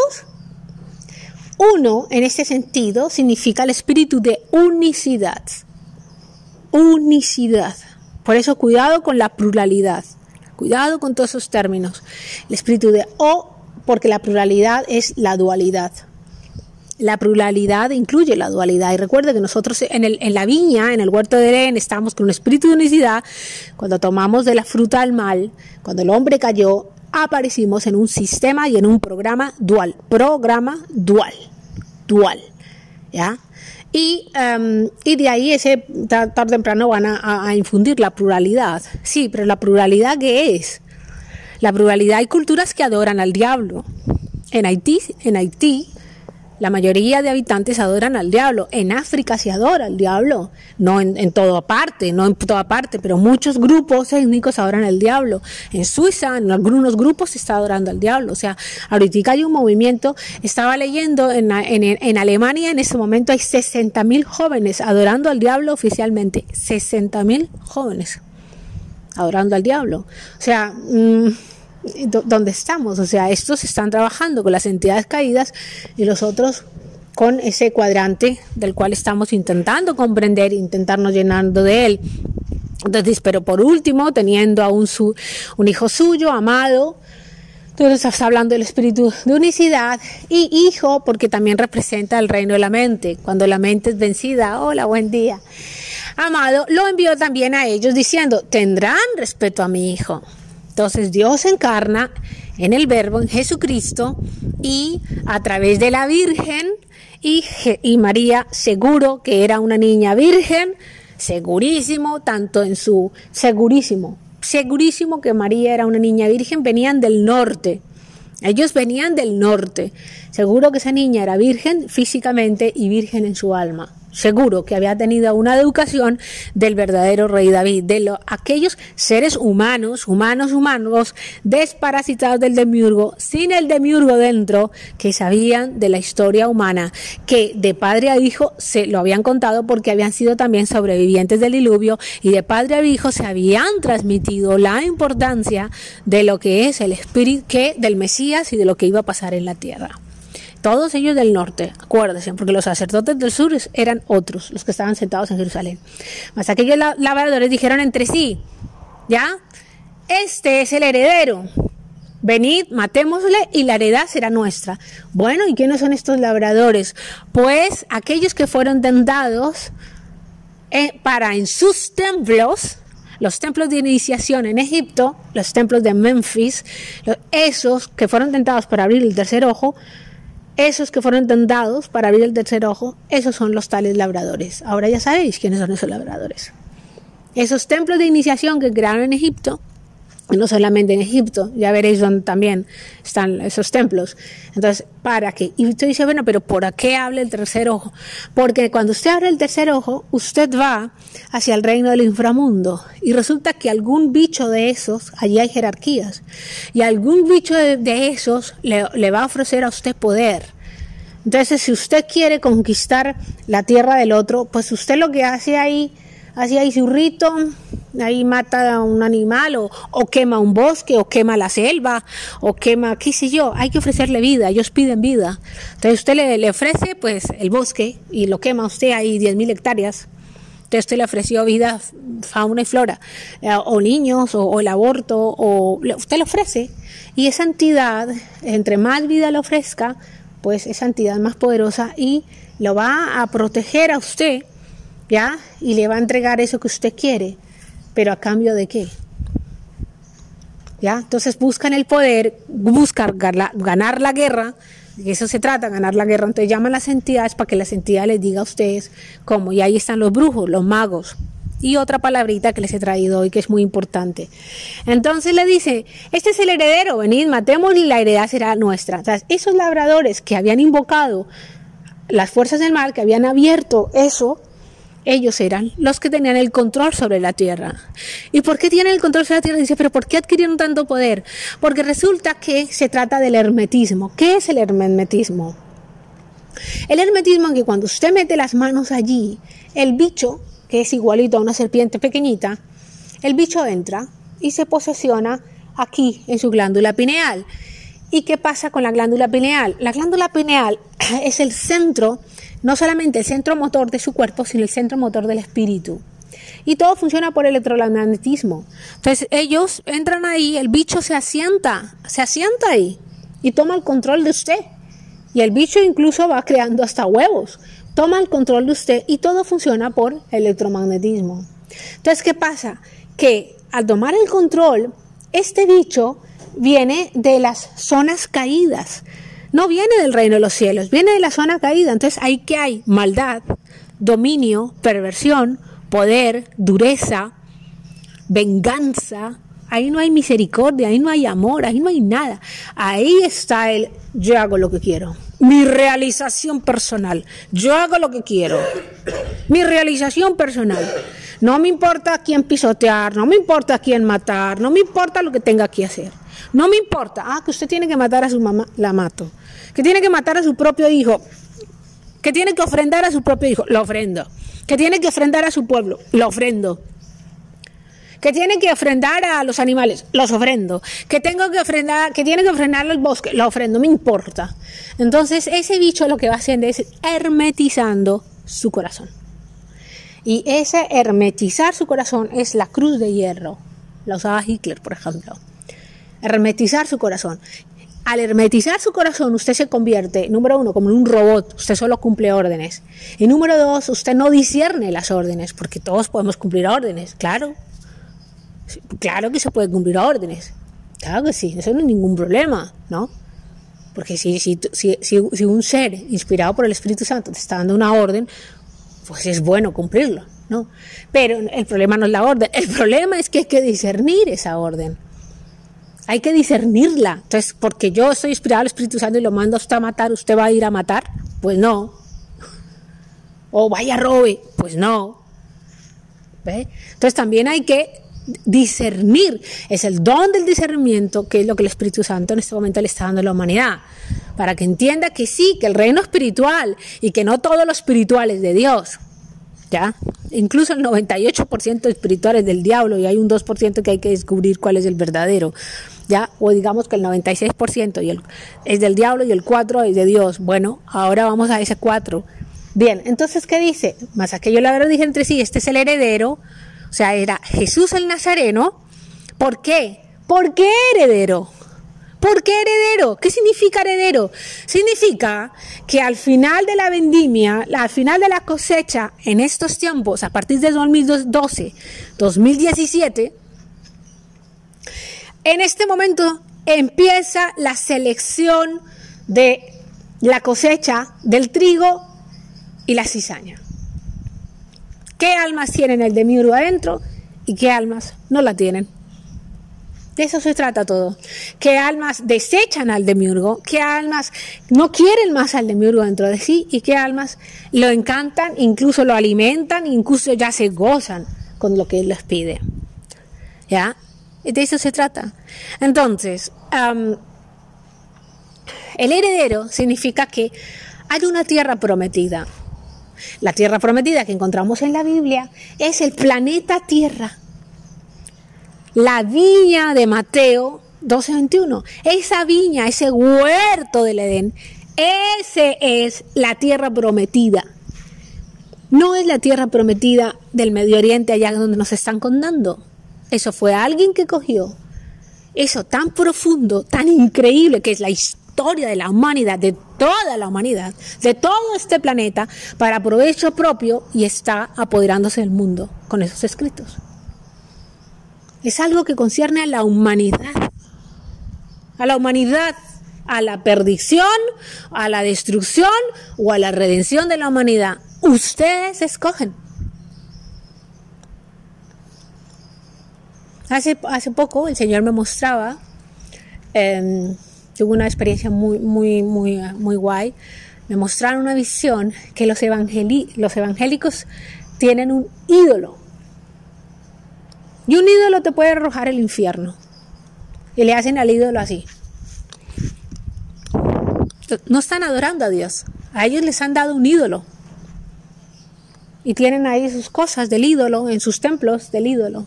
Uno, en este sentido, significa el espíritu de unicidad. Unicidad. Por eso, cuidado con la pluralidad. Cuidado con todos esos términos. El espíritu de O, porque la pluralidad es la dualidad. La pluralidad incluye la dualidad. Y recuerde que nosotros en, el, en la viña, en el huerto de Edén, estamos con un espíritu de unicidad. Cuando tomamos de la fruta del mal, cuando el hombre cayó, aparecimos en un sistema y en un programa dual. Programa dual. Dual. ¿Ya? Y, um, y de ahí, ese tarde o temprano, van a, a infundir la pluralidad. Sí, pero la pluralidad, ¿qué es? La pluralidad, hay culturas que adoran al diablo. En Haití, en Haití, la mayoría de habitantes adoran al diablo. En África se adora al diablo. No en, en toda parte, no en toda parte, pero muchos grupos étnicos adoran al diablo. En Suiza, en algunos grupos se está adorando al diablo. O sea, ahorita hay un movimiento. Estaba leyendo en, en, en Alemania, en este momento hay sesenta mil jóvenes adorando al diablo oficialmente. sesenta mil jóvenes adorando al diablo. O sea... Mmm, ¿dónde estamos? O sea, estos están trabajando con las entidades caídas y los otros con ese cuadrante del cual estamos intentando comprender, intentarnos llenando de él. Entonces, pero por último, teniendo aún su, un hijo suyo, amado, entonces está hablando del espíritu de unicidad, y hijo, porque también representa el reino de la mente. Cuando la mente es vencida, hola, buen día, amado, lo envió también a ellos diciendo, tendrán respeto a mi hijo. Entonces Dios se encarna en el Verbo, en Jesucristo, y a través de la Virgen, y, y María, seguro que era una niña virgen, segurísimo, tanto en su, segurísimo, segurísimo que María era una niña virgen, venían del norte, ellos venían del norte, seguro que esa niña era virgen físicamente y virgen en su alma. Seguro que había tenido una educación del verdadero rey David, de lo, aquellos seres humanos, humanos, humanos, desparasitados del demiurgo, sin el demiurgo dentro, que sabían de la historia humana, que de padre a hijo se lo habían contado porque habían sido también sobrevivientes del diluvio, y de padre a hijo se habían transmitido la importancia de lo que es el espíritu que, del Mesías y de lo que iba a pasar en la tierra. Todos ellos del norte, acuérdense, porque los sacerdotes del sur eran otros, los que estaban sentados en Jerusalén. Mas aquellos labradores dijeron entre sí, ¿ya? Este es el heredero, venid, matémosle y la heredad será nuestra. Bueno, ¿y quiénes son estos labradores? Pues aquellos que fueron tentados eh, para en sus templos, los templos de iniciación en Egipto, los templos de Memphis, los, esos que fueron tentados para abrir el tercer ojo, esos que fueron tentados para abrir el tercer ojo, esos son los tales labradores. Ahora ya sabéis quiénes son esos labradores. Esos templos de iniciación que crearon en Egipto, no solamente en Egipto, ya veréis dónde también están esos templos. Entonces, ¿para qué? Y usted dice, bueno, pero ¿por qué habla el tercer ojo? Porque cuando usted abre el tercer ojo, usted va hacia el reino del inframundo, y resulta que algún bicho de esos, allí hay jerarquías, y algún bicho de, de esos le, le va a ofrecer a usted poder. Entonces, si usted quiere conquistar la tierra del otro, pues usted lo que hace ahí, hace ahí su rito, ahí mata a un animal, o, o quema un bosque, o quema la selva, o quema, qué sé yo, hay que ofrecerle vida, ellos piden vida. Entonces usted le, le ofrece pues el bosque, y lo quema usted ahí diez mil hectáreas, entonces usted le ofreció vida, fauna y flora, eh, o niños, o, o el aborto, o usted le ofrece, y esa entidad, entre más vida le ofrezca, pues esa entidad más poderosa, y lo va a proteger a usted, ¿ya? Y le va a entregar eso que usted quiere, pero ¿a cambio de qué? ¿Ya? Entonces buscan el poder, buscan ganar la guerra, de eso se trata, ganar la guerra. Entonces llaman a las entidades para que las entidades les digan a ustedes cómo, y ahí están los brujos, los magos. Y otra palabrita que les he traído hoy que es muy importante. Entonces le dice, este es el heredero, venid, matemos y la heredad será nuestra. O sea, esos labradores que habían invocado las fuerzas del mal, que habían abierto eso, ellos eran los que tenían el control sobre la tierra. ¿Y por qué tienen el control sobre la tierra? Dice, pero ¿por qué adquirieron tanto poder? Porque resulta que se trata del hermetismo. ¿Qué es el hermetismo? El hermetismo es que cuando usted mete las manos allí, el bicho, que es igualito a una serpiente pequeñita, el bicho entra y se posesiona aquí en su glándula pineal. ¿Y qué pasa con la glándula pineal? La glándula pineal es el centro, no solamente el centro motor de su cuerpo, sino el centro motor del espíritu. Y todo funciona por electromagnetismo. Entonces ellos entran ahí, el bicho se asienta, se asienta ahí y toma el control de usted. Y el bicho incluso va creando hasta huevos. Toma el control de usted y todo funciona por electromagnetismo. Entonces, ¿qué pasa? Que al tomar el control, este bicho viene de las zonas caídas. No viene del reino de los cielos, viene de la zona caída. Entonces, ¿ahí qué hay? Maldad, dominio, perversión, poder, dureza, venganza. Ahí no hay misericordia, ahí no hay amor, ahí no hay nada. Ahí está el yo hago lo que quiero. Mi realización personal. Yo hago lo que quiero. Mi realización personal. No me importa a quién pisotear, no me importa a quién matar, no me importa lo que tenga que hacer. No me importa. Ah, que usted tiene que matar a su mamá, la mato. Que tiene que matar a su propio hijo. Que tiene que ofrendar a su propio hijo, lo ofrendo. Que tiene que ofrendar a su pueblo, lo ofrendo. que tiene que ofrendar a los animales, los ofrendo, que tengo que ofrendar, que tiene que ofrendar al bosque, lo ofrendo, me importa. Entonces ese bicho lo que va haciendo es hermetizando su corazón. Y ese hermetizar su corazón es la cruz de hierro. La usaba Hitler, por ejemplo. Hermetizar su corazón. Al hermetizar su corazón, usted se convierte, número uno, como en un robot. Usted solo cumple órdenes. Y número dos, usted no discierne las órdenes, porque todos podemos cumplir órdenes, claro. Claro que se puede cumplir órdenes. Claro que sí, eso no es ningún problema, ¿no? Porque si, si, si, si, si un ser inspirado por el Espíritu Santo te está dando una orden, pues es bueno cumplirlo, ¿no? Pero el problema no es la orden, el problema es que hay que discernir esa orden. Hay que discernirla. Entonces, porque yo estoy inspirado al Espíritu Santo y lo mando a usted a matar, ¿usted va a ir a matar? Pues no. O vaya robe, pues no. ¿Ve? Entonces también hay que discernir. Es el don del discernimiento, que es lo que el Espíritu Santo en este momento le está dando a la humanidad, para que entienda que sí, que el reino espiritual y que no todo lo espiritual es de Dios, ¿ya? Incluso el noventa y ocho por ciento espiritual es del diablo y hay un dos por ciento que hay que descubrir cuál es el verdadero, ¿ya? O digamos que el noventa y seis por ciento y el, es del diablo y el cuatro por ciento es de Dios. Bueno, ahora vamos a ese cuatro. Bien, entonces, ¿qué dice? Más aquello la verdad dije entre sí, este es el heredero, o sea, era Jesús el Nazareno. ¿Por qué? ¿Por qué heredero? ¿Por qué heredero? ¿Qué significa heredero? Significa que al final de la vendimia, al final de la cosecha, en estos tiempos, a partir de dos mil doce, dos mil diecisiete, en este momento empieza la selección de la cosecha del trigo y la cizaña. ¿Qué almas tienen el demiurgo adentro y qué almas no la tienen? De eso se trata todo. ¿Qué almas desechan al demiurgo? ¿Qué almas no quieren más al demiurgo dentro de sí? ¿Y qué almas lo encantan, incluso lo alimentan, incluso ya se gozan con lo que él les pide? ¿Ya? De eso se trata. Entonces, um, el heredero significa que hay una tierra prometida. La tierra prometida que encontramos en la Biblia es el planeta Tierra. La viña de Mateo doce veintiuno, esa viña, ese huerto del Edén, ese es la tierra prometida. No es la tierra prometida del Medio Oriente allá donde nos están contando. Eso fue alguien que cogió eso tan profundo, tan increíble, que es la historia de la humanidad, de toda la humanidad, de todo este planeta, para provecho propio, y está apoderándose del mundo con esos escritos. Es algo que concierne a la humanidad, a la humanidad, a la perdición, a la destrucción o a la redención de la humanidad. Ustedes escogen. Hace, hace poco el Señor me mostraba, eh, tuve una experiencia muy, muy, muy, muy guay. Me mostraron una visión que los, evangeli- los evangélicos tienen un ídolo. Y un ídolo te puede arrojar el infierno. Y le hacen al ídolo así. No están adorando a Dios. A ellos les han dado un ídolo. Y tienen ahí sus cosas del ídolo, en sus templos del ídolo.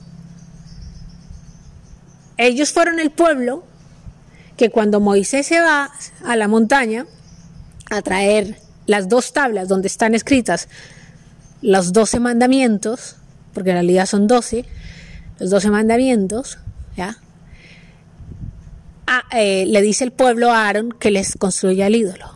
Ellos fueron el pueblo que cuando Moisés se va a la montaña a traer las dos tablas donde están escritas los doce mandamientos, porque en realidad son doce, los doce mandamientos, ¿ya? Ah, eh, le dice el pueblo a Aarón que les construya el ídolo.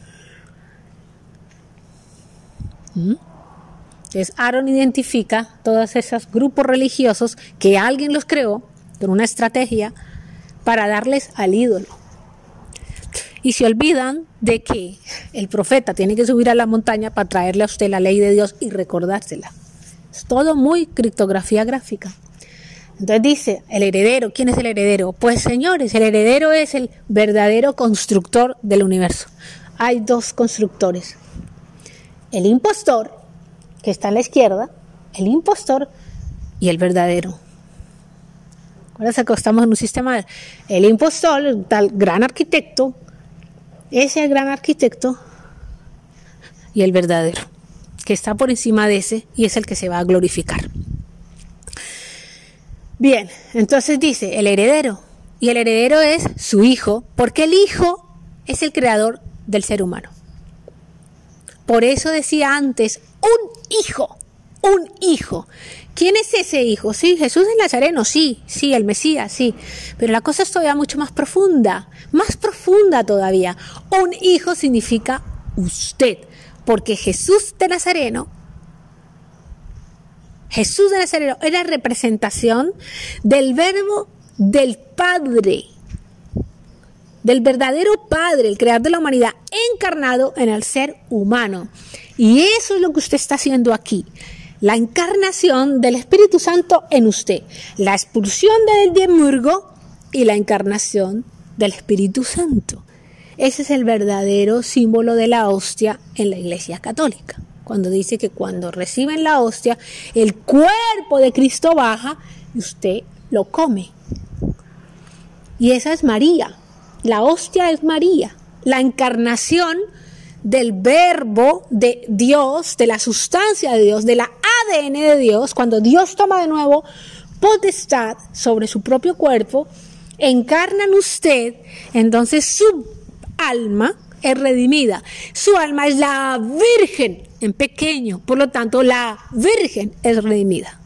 ¿Mm? Entonces Aarón identifica todos esos grupos religiosos que alguien los creó con una estrategia para darles al ídolo. Y se olvidan de que el profeta tiene que subir a la montaña para traerle a usted la ley de Dios y recordársela. Es todo muy criptografía gráfica. Entonces dice, el heredero, ¿quién es el heredero? Pues señores, el heredero es el verdadero constructor del universo. Hay dos constructores. El impostor, que está a la izquierda, el impostor y el verdadero. Acuérdense que estamos en un sistema, el impostor, el tal gran arquitecto, ese gran arquitecto y el verdadero, que está por encima de ese y es el que se va a glorificar. Bien, entonces dice el heredero. Y el heredero es su hijo, porque el hijo es el creador del ser humano. Por eso decía antes, un hijo, un hijo. ¿Quién es ese hijo? Sí, Jesús de Nazareno, sí, sí, el Mesías, sí. Pero la cosa es todavía mucho más profunda, más profunda todavía. Un hijo significa usted, porque Jesús de Nazareno, Jesús de Nazareno era representación del verbo del Padre, del verdadero Padre, el creador de la humanidad, encarnado en el ser humano. Y eso es lo que usted está haciendo aquí. La encarnación del Espíritu Santo en usted, la expulsión del demiurgo y la encarnación del Espíritu Santo. Ese es el verdadero símbolo de la hostia en la Iglesia Católica. Cuando dice que cuando reciben la hostia, el cuerpo de Cristo baja y usted lo come. Y esa es María. La hostia es María. La encarnación del verbo de Dios, de la sustancia de Dios, de la A D N de Dios, cuando Dios toma de nuevo potestad sobre su propio cuerpo, encarna en usted, entonces su alma es redimida. Su alma es la Virgen en pequeño, por lo tanto la Virgen es redimida.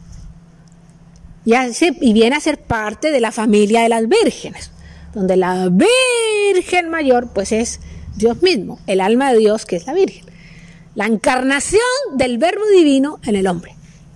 Y, hace, y viene a ser parte de la familia de las vírgenes, donde la Virgen mayor pues es Dios mismo, el alma de Dios que es la Virgen. La encarnación del verbo divino en el hombre.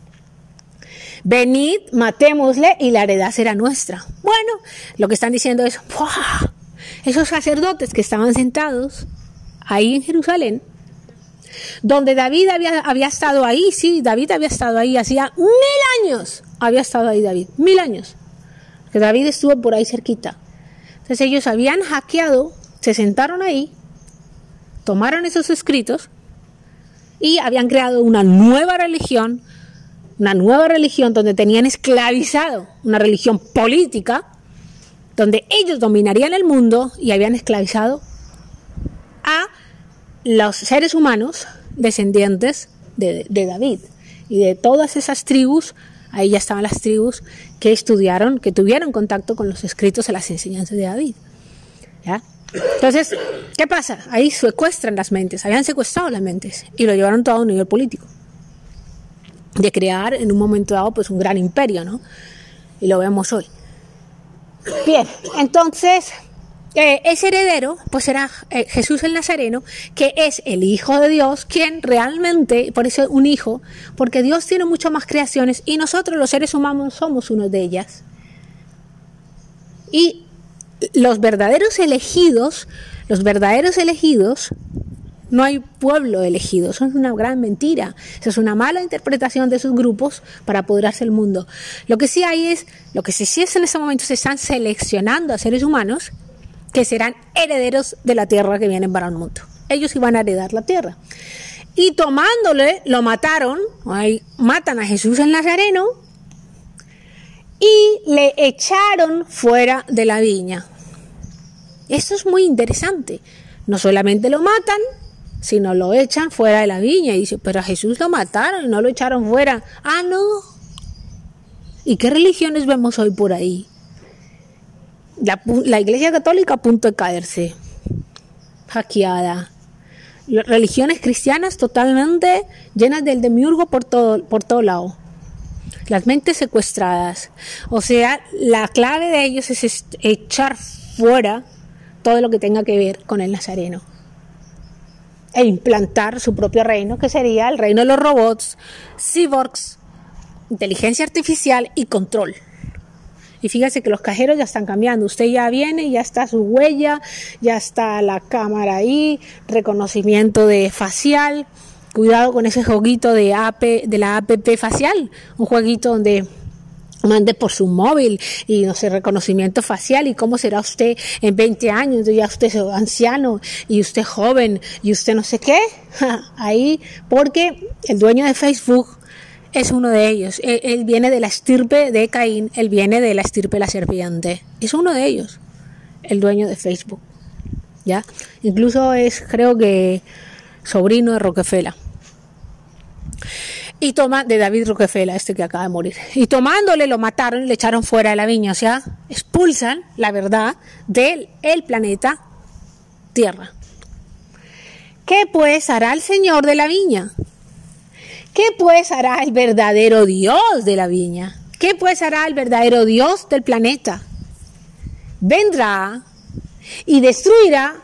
Venid, matémosle y la heredad será nuestra. Bueno, lo que están diciendo es, ¡buah! Esos sacerdotes que estaban sentados ahí en Jerusalén, donde David había, había estado ahí, sí, David había estado ahí, hacía mil años había estado ahí David, mil años, que David estuvo por ahí cerquita. Entonces ellos habían hackeado, se sentaron ahí, tomaron esos escritos y habían creado una nueva religión, una nueva religión donde tenían esclavizado, una religión política, donde ellos dominarían el mundo y habían esclavizado a los seres humanos descendientes de, de David y de todas esas tribus. Ahí ya estaban las tribus que estudiaron, que tuvieron contacto con los escritos y las enseñanzas de David. ¿Ya? Entonces, ¿qué pasa? Ahí secuestran las mentes, habían secuestrado las mentes y lo llevaron todo a un nivel político. De crear en un momento dado pues un gran imperio, ¿no? Y lo vemos hoy. Bien, entonces eh, ese heredero pues será eh, Jesús el Nazareno, que es el Hijo de Dios, quien realmente, por eso un hijo, porque Dios tiene mucho más creaciones y nosotros los seres humanos somos uno de ellas. Y los verdaderos elegidos, los verdaderos elegidos, no hay pueblo elegido, eso es una gran mentira, eso es una mala interpretación de esos grupos para apoderarse del mundo. Lo que sí hay es, lo que sí es en este momento, se están seleccionando a seres humanos que serán herederos de la tierra que vienen para el mundo. Ellos iban a heredar la tierra. Y tomándole, lo mataron, ahí matan a Jesús el Nazareno y le echaron fuera de la viña. Esto es muy interesante. No solamente lo matan, sino lo echan fuera de la viña. Y dice, pero a Jesús lo mataron y no lo echaron fuera. Ah, no. ¿Y qué religiones vemos hoy por ahí? La, la Iglesia Católica a punto de caerse, hackeada. Religiones cristianas totalmente llenas del demiurgo por todo, por todo lado. Las mentes secuestradas. O sea, la clave de ellos es echar fuera todo lo que tenga que ver con el Nazareno e implantar su propio reino, que sería el reino de los robots, cyborgs, inteligencia artificial y control. Y fíjese que los cajeros ya están cambiando. Usted ya viene, ya está su huella, ya está la cámara ahí, reconocimiento de facial. Cuidado con ese jueguito de, A P, de la app facial, un jueguito donde mande por su móvil y no sé, reconocimiento facial y cómo será usted en veinte años, ya usted es anciano y usted joven y usted no sé qué. Ahí, porque el dueño de Facebook es uno de ellos. Él, él viene de la estirpe de Caín, él viene de la estirpe de la serpiente. Es uno de ellos, el dueño de Facebook. ¿Ya? Incluso es, creo que, sobrino de Rockefeller. Y toma, de David Rockefeller, este que acaba de morir. Y tomándole lo mataron y le echaron fuera de la viña. O sea, expulsan la verdad del el planeta Tierra. ¿Qué pues hará el Señor de la viña? ¿Qué pues hará el verdadero Dios de la viña? ¿Qué pues hará el verdadero Dios del planeta? Vendrá y destruirá.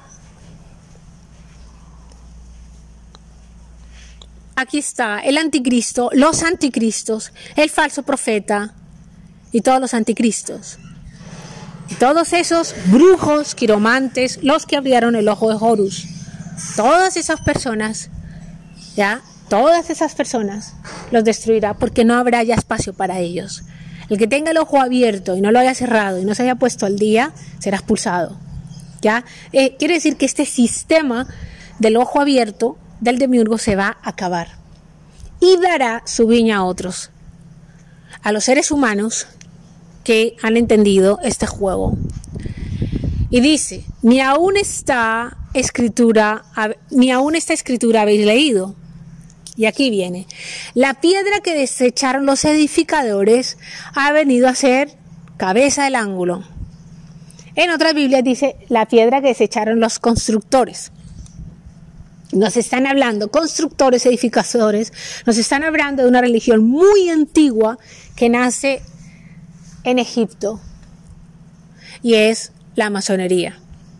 Aquí está el anticristo, los anticristos, el falso profeta y todos los anticristos. Y todos esos brujos, quiromantes, los que abrieron el ojo de Horus. Todas esas personas, ya, todas esas personas los destruirá porque no habrá ya espacio para ellos. El que tenga el ojo abierto y no lo haya cerrado y no se haya puesto al día, será expulsado. ¿Ya? Eh, quiere decir que este sistema del ojo abierto del demiurgo se va a acabar y dará su viña a otros, a los seres humanos que han entendido este juego. Y dice, ni aún esta escritura, ni aún esta escritura habéis leído. Y aquí viene, la piedra que desecharon los edificadores ha venido a ser cabeza del ángulo. En otras Biblias dice, la piedra que desecharon los constructores. Nos están hablando, constructores, edificadores, nos están hablando de una religión muy antigua que nace en Egipto y es la masonería.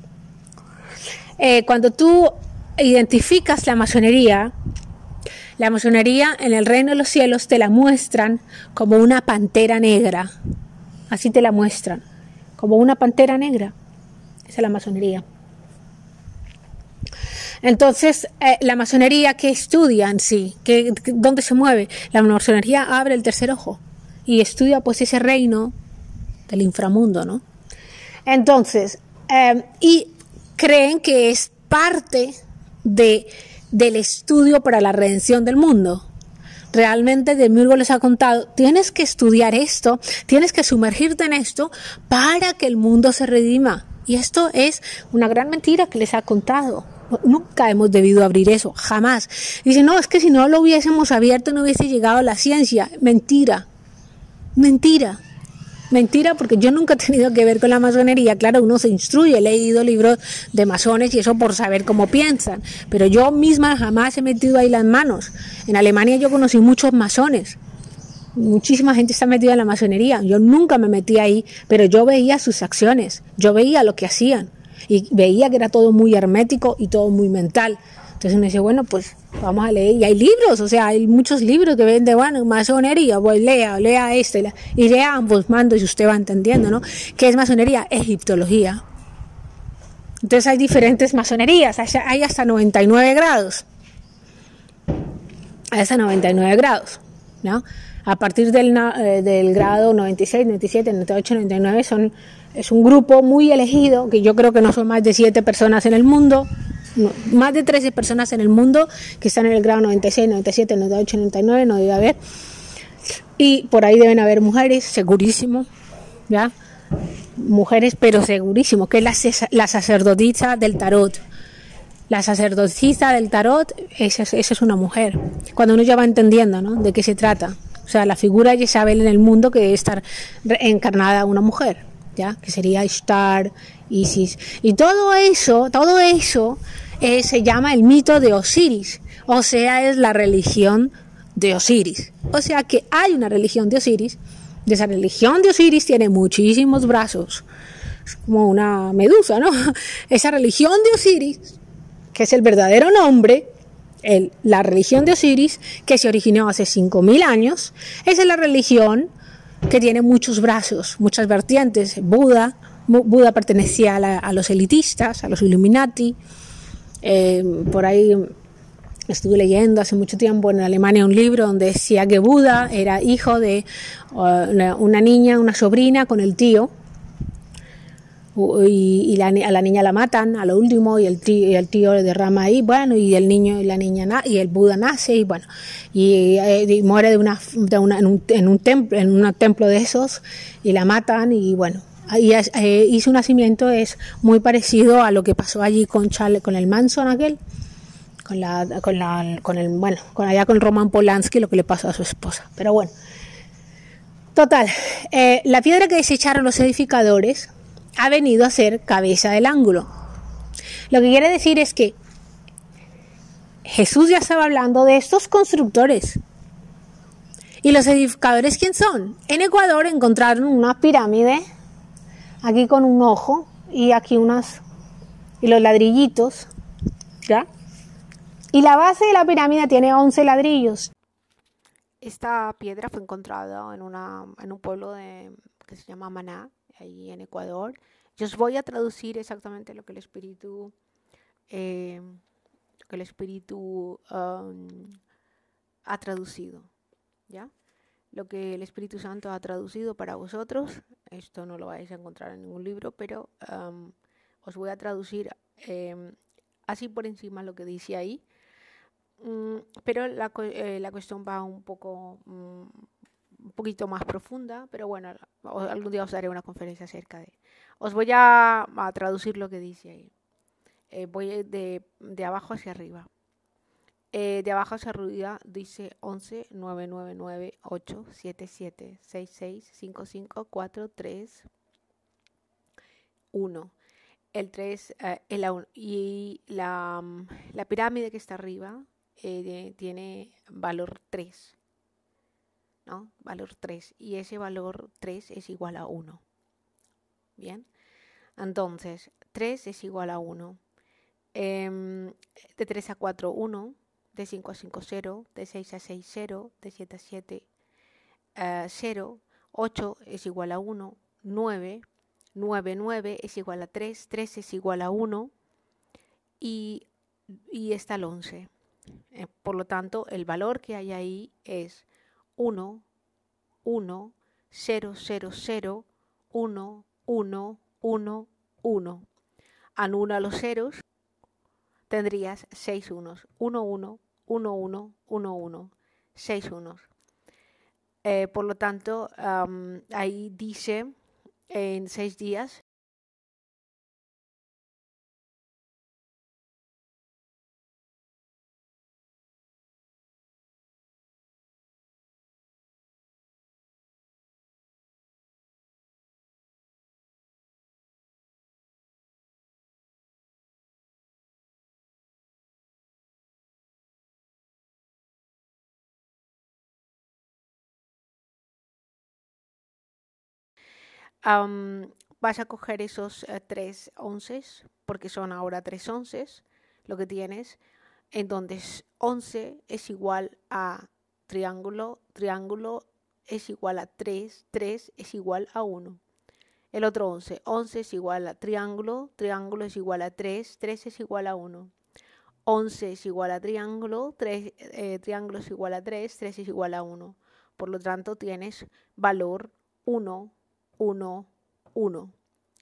Eh, cuando tú identificas la masonería, la masonería en el reino de los cielos te la muestran como una pantera negra, así te la muestran, como una pantera negra, esa es la masonería. Entonces, eh, la masonería, ¿qué estudia en sí? ¿Qué, qué, ¿Dónde se mueve? La masonería abre el tercer ojo y estudia pues ese reino del inframundo, ¿no? Entonces, eh, y creen que es parte de, del estudio para la redención del mundo. Realmente Demiurgo les ha contado, tienes que estudiar esto, tienes que sumergirte en esto para que el mundo se redima. Y esto es una gran mentira que les ha contado. Nunca hemos debido abrir eso, jamás. Dicen, no, es que si no lo hubiésemos abierto no hubiese llegado a la ciencia. Mentira, mentira, mentira, porque yo nunca he tenido que ver con la masonería. Claro, uno se instruye, he leído libros de masones y eso por saber cómo piensan, pero yo misma jamás he metido ahí las manos. En Alemania yo conocí muchos masones, muchísima gente está metida en la masonería. Yo nunca me metí ahí, pero yo veía sus acciones, yo veía lo que hacían. Y veía que era todo muy hermético y todo muy mental. Entonces uno dice, bueno, pues vamos a leer. Y hay libros, o sea, hay muchos libros que ven de, bueno, masonería, pues lea, lea este, y lea ambos mandos y usted va entendiendo, ¿no? ¿Qué es masonería? Egiptología. Entonces hay diferentes masonerías, hay hasta noventa y nueve grados. Hay hasta noventa y nueve grados, ¿no? A partir del, del grado noventa y seis, noventa y siete, noventa y ocho, noventa y nueve son... Es un grupo muy elegido, que yo creo que no son más de siete personas en el mundo, no, más de trece personas en el mundo que están en el grado noventa y seis, noventa y siete, noventa y ocho, noventa y nueve, no debe haber. Y por ahí deben haber mujeres, segurísimo, ¿ya? Mujeres, pero segurísimo, que es la, la sacerdotisa del tarot. La sacerdotisa del tarot, esa, esa es una mujer. Cuando uno ya va entendiendo, ¿no?, de qué se trata. O sea, la figura de Jezabel en el mundo que debe estar encarnada una mujer. ¿Ya? Que sería Ishtar, Isis, y todo eso, todo eso eh, se llama el mito de Osiris, o sea, es la religión de Osiris, o sea que hay una religión de Osiris, de esa religión de Osiris tiene muchísimos brazos, es como una medusa, ¿no? Esa religión de Osiris, que es el verdadero nombre, el, la religión de Osiris, que se originó hace cinco mil años, esa es la religión que tiene muchos brazos, muchas vertientes. Buda, Buda pertenecía a, la, a los elitistas, a los Illuminati. Eh, por ahí estuve leyendo hace mucho tiempo en Alemania un libro donde decía que Buda era hijo de uh, una niña, una sobrina con el tío. Y, y la, a la niña la matan a lo último y el tío, y el tío le derrama ahí, bueno, y el niño y la niña na, y el Buda nace y bueno, y, y, y muere de una, de una en un, en un templo, en un templo de esos, y la matan y bueno, y, eh, y su nacimiento es muy parecido a lo que pasó allí con Charles, con el Manson aquel, con la, con la, con el, bueno, con allá con Roman Polanski lo que le pasó a su esposa. Pero bueno, total, eh, la piedra que desecharon los edificadores ha venido a ser cabeza del ángulo. Lo que quiere decir es que Jesús ya estaba hablando de estos constructores. ¿Y los edificadores quién son? En Ecuador encontraron una pirámide, aquí con un ojo y aquí unas, y los ladrillitos, ¿ya? Y la base de la pirámide tiene once ladrillos. Esta piedra fue encontrada en, una, en un pueblo de, que se llama Maná, ahí en Ecuador. Yo os voy a traducir exactamente lo que el Espíritu, eh, que el Espíritu um, ha traducido, ¿ya? Lo que el Espíritu Santo ha traducido para vosotros. Esto no lo vais a encontrar en ningún libro, pero um, os voy a traducir eh, así por encima lo que dice ahí. Um, pero la, eh, la cuestión va un poco um, un poquito más profunda, pero bueno, algún día os daré una conferencia acerca de. Os voy a, a traducir lo que dice ahí. Eh, voy de, de abajo hacia arriba. Eh, de abajo hacia arriba dice once, nueve, nueve, nueve, ocho, siete, siete, seis, seis, cinco, cinco, cuatro, tres, uno. El tres, eh, el, y la, la pirámide que está arriba eh, tiene valor tres, ¿no? Valor tres. Y ese valor tres es igual a uno. Bien. Entonces, tres es igual a uno. Eh, de tres a cuatro, uno. De cinco a cinco, cero, de seis a seis, cero, de siete a siete, uh, cero, ocho es igual a uno, nueve, nueve, nueve es igual a tres, tres es igual a uno y, y está el once. Eh, por lo tanto, el valor que hay ahí es uno, uno, cero, cero, cero, uno, uno, uno, uno. Anula los ceros. Tendrías seis unos, uno, uno, uno, uno, uno, uno, seis unos. Eh, por lo tanto, um, ahí dice en seis días. Um, vas a coger esos uh, tres onces, porque son ahora tres onces, lo que tienes. Entonces, once es igual a triángulo, triángulo es igual a tres, tres es igual a uno. El otro once, once es igual a triángulo, triángulo es igual a tres, tres es igual a uno. once es igual a triángulo, tres, eh, triángulo es igual a tres, tres es igual a uno. Por lo tanto, tienes valor uno, uno, uno.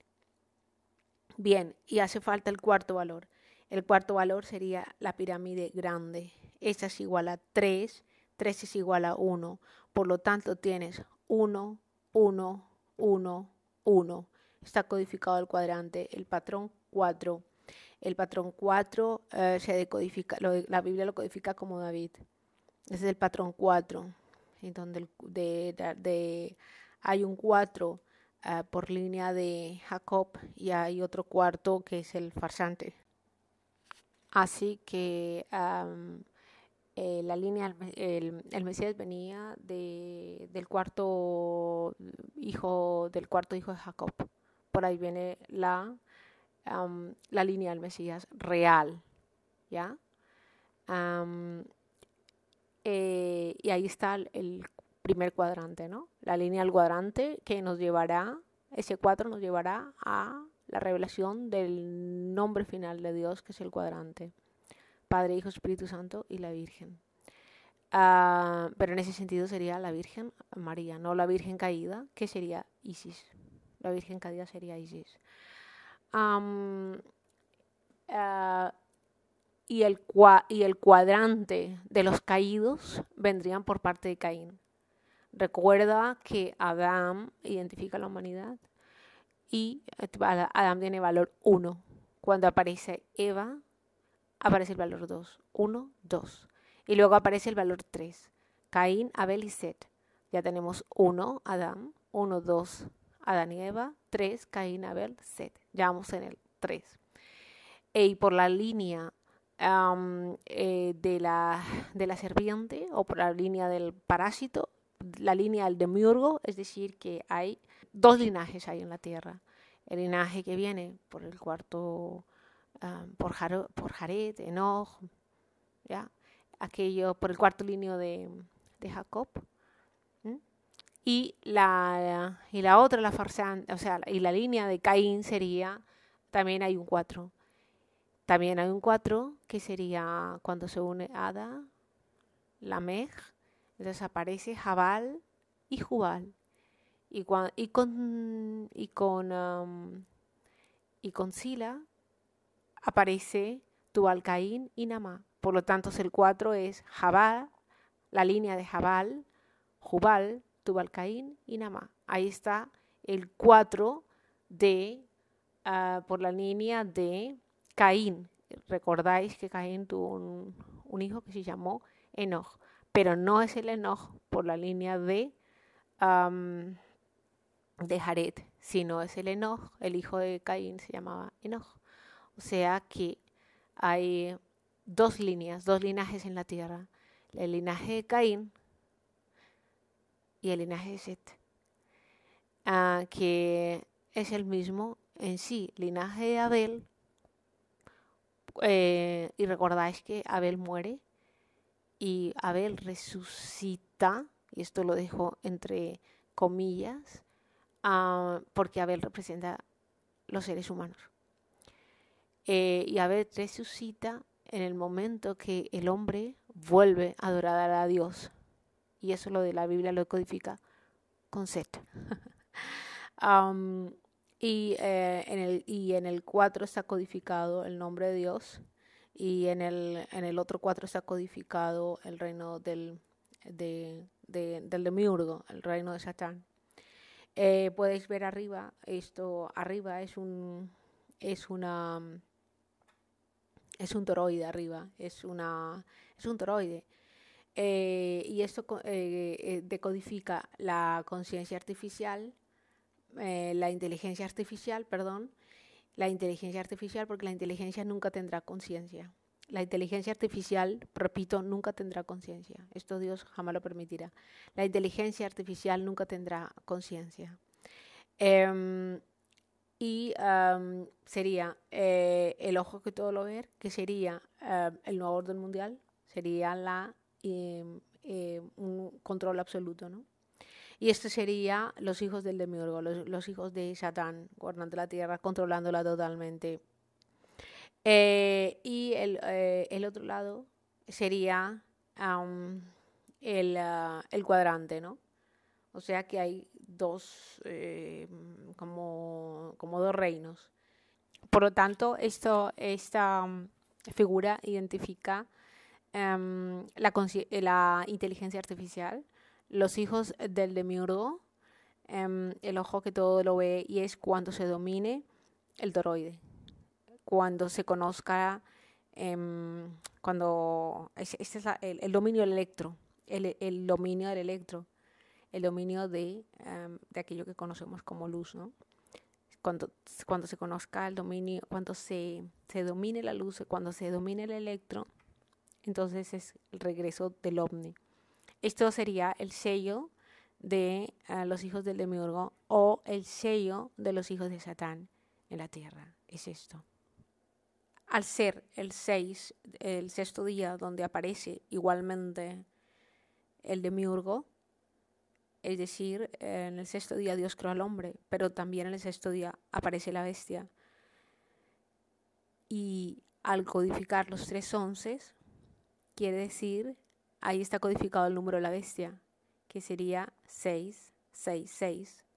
Bien, y hace falta el cuarto valor. El cuarto valor sería la pirámide grande. Esta es igual a tres, tres es igual a uno. Por lo tanto, tienes uno, uno, uno, uno. Está codificado el cuadrante, el patrón cuatro. El patrón cuatro eh, se decodifica, lo, la Biblia lo codifica como David. Ese es el patrón cuatro, en donde de, de, de, hay un cuatro uh, por línea de Jacob y hay otro cuarto que es el farsante. Así que um, eh, la línea, el, el Mesías venía de, del cuarto hijo, del cuarto hijo de Jacob. Por ahí viene la, um, la línea del Mesías real, ¿ya? Um, eh, y ahí está el, el primer cuadrante, ¿no? La línea del cuadrante que nos llevará, ese cuatro nos llevará a la revelación del nombre final de Dios, que es el cuadrante. Padre, Hijo, Espíritu Santo y la Virgen. Uh, pero en ese sentido sería la Virgen María, no la Virgen caída, que sería Isis. La Virgen caída sería Isis. Um, uh, y, el cua- y el cuadrante de los caídos vendrían por parte de Caín. Recuerda que Adán identifica a la humanidad y Adán tiene valor uno. Cuando aparece Eva, aparece el valor dos. uno, dos. Y luego aparece el valor tres. Caín, Abel y Set. Ya tenemos uno, Adán. uno, dos, Adán y Eva. tres, Caín, Abel, Set. Ya vamos en el tres. Y por la línea um, eh, de, la, de la serpiente o por la línea del parásito, la línea del demiurgo, es decir, que hay dos linajes ahí en la tierra. El linaje que viene por el cuarto, um, por, Jar por Jared, Enoch, ¿ya? Aquello por el cuarto línea de, de Jacob. ¿Mm? Y la, y la otra, la farsante, o sea, y la línea de Caín sería, también hay un cuatro. También hay un cuatro que sería cuando se une Ada, Lamech, entonces aparece Jabal y Jubal. Y, cuando, y con y con um, y con Sila aparece Tubal Caín y Namá. Por lo tanto, el cuatro es Jabal, la línea de Jabal, Jubal, Tubal Caín y Namá. Ahí está el cuatro de uh, por la línea de Caín. Recordáis que Caín tuvo un, un hijo que se llamó Enoch, pero no es el Enoch por la línea de um, de Jared, sino es el Enoch, el hijo de Caín se llamaba Enoch. O sea que hay dos líneas, dos linajes en la tierra, el linaje de Caín y el linaje de Set, uh, que es el mismo en sí, linaje de Abel. Eh, y recordáis que Abel muere y Abel resucita, y esto lo dejo entre comillas, uh, porque Abel representa los seres humanos. Eh, y Abel resucita en el momento que el hombre vuelve a adorar a Dios. Y eso lo de la Biblia lo codifica con Set. um, Y, eh, en el, y en el cuatro está codificado el nombre de Dios. Y en el, en el otro cuatro está codificado el reino del, de, de, del demiurgo, el reino de Satán. Eh, podéis ver arriba, esto arriba es un, es una, es un toroide arriba, es, una, es un toroide. Eh, y esto eh, decodifica la conciencia artificial, Eh, la inteligencia artificial, perdón, la inteligencia artificial, porque la inteligencia nunca tendrá conciencia. La inteligencia artificial, repito, nunca tendrá conciencia. Esto Dios jamás lo permitirá. La inteligencia artificial nunca tendrá conciencia. Eh, y um, sería eh, el ojo que todo lo ve, que sería eh, el nuevo orden mundial, sería la, eh, eh, un control absoluto, ¿no? Y esto sería los hijos del demiurgo, los, los hijos de Satán, gobernando la tierra, controlándola totalmente. Eh, y el, eh, el otro lado sería um, el, uh, el cuadrante, ¿no? O sea que hay dos, eh, como, como dos reinos. Por lo tanto, esto, esta um, figura identifica um, la, la inteligencia artificial, los hijos del demiurgo, um, el ojo que todo lo ve, y es cuando se domine el toroide, cuando se conozca, um, cuando este es la, el, el dominio del electro, el, el dominio del electro, el dominio de, um, de aquello que conocemos como luz, ¿no? Cuando, cuando se conozca el dominio, cuando se, se domine la luz, cuando se domine el electro, entonces es el regreso del ovni. Esto sería el sello de uh, los hijos del demiurgo o el sello de los hijos de Satán en la tierra. Es esto. Al ser el seis, el sexto día donde aparece igualmente el demiurgo, es decir, en el sexto día Dios creó al hombre, pero también en el sexto día aparece la bestia. Y al codificar los tres onces, quiere decir, ahí está codificado el número de la bestia, que sería seis, seis, seis,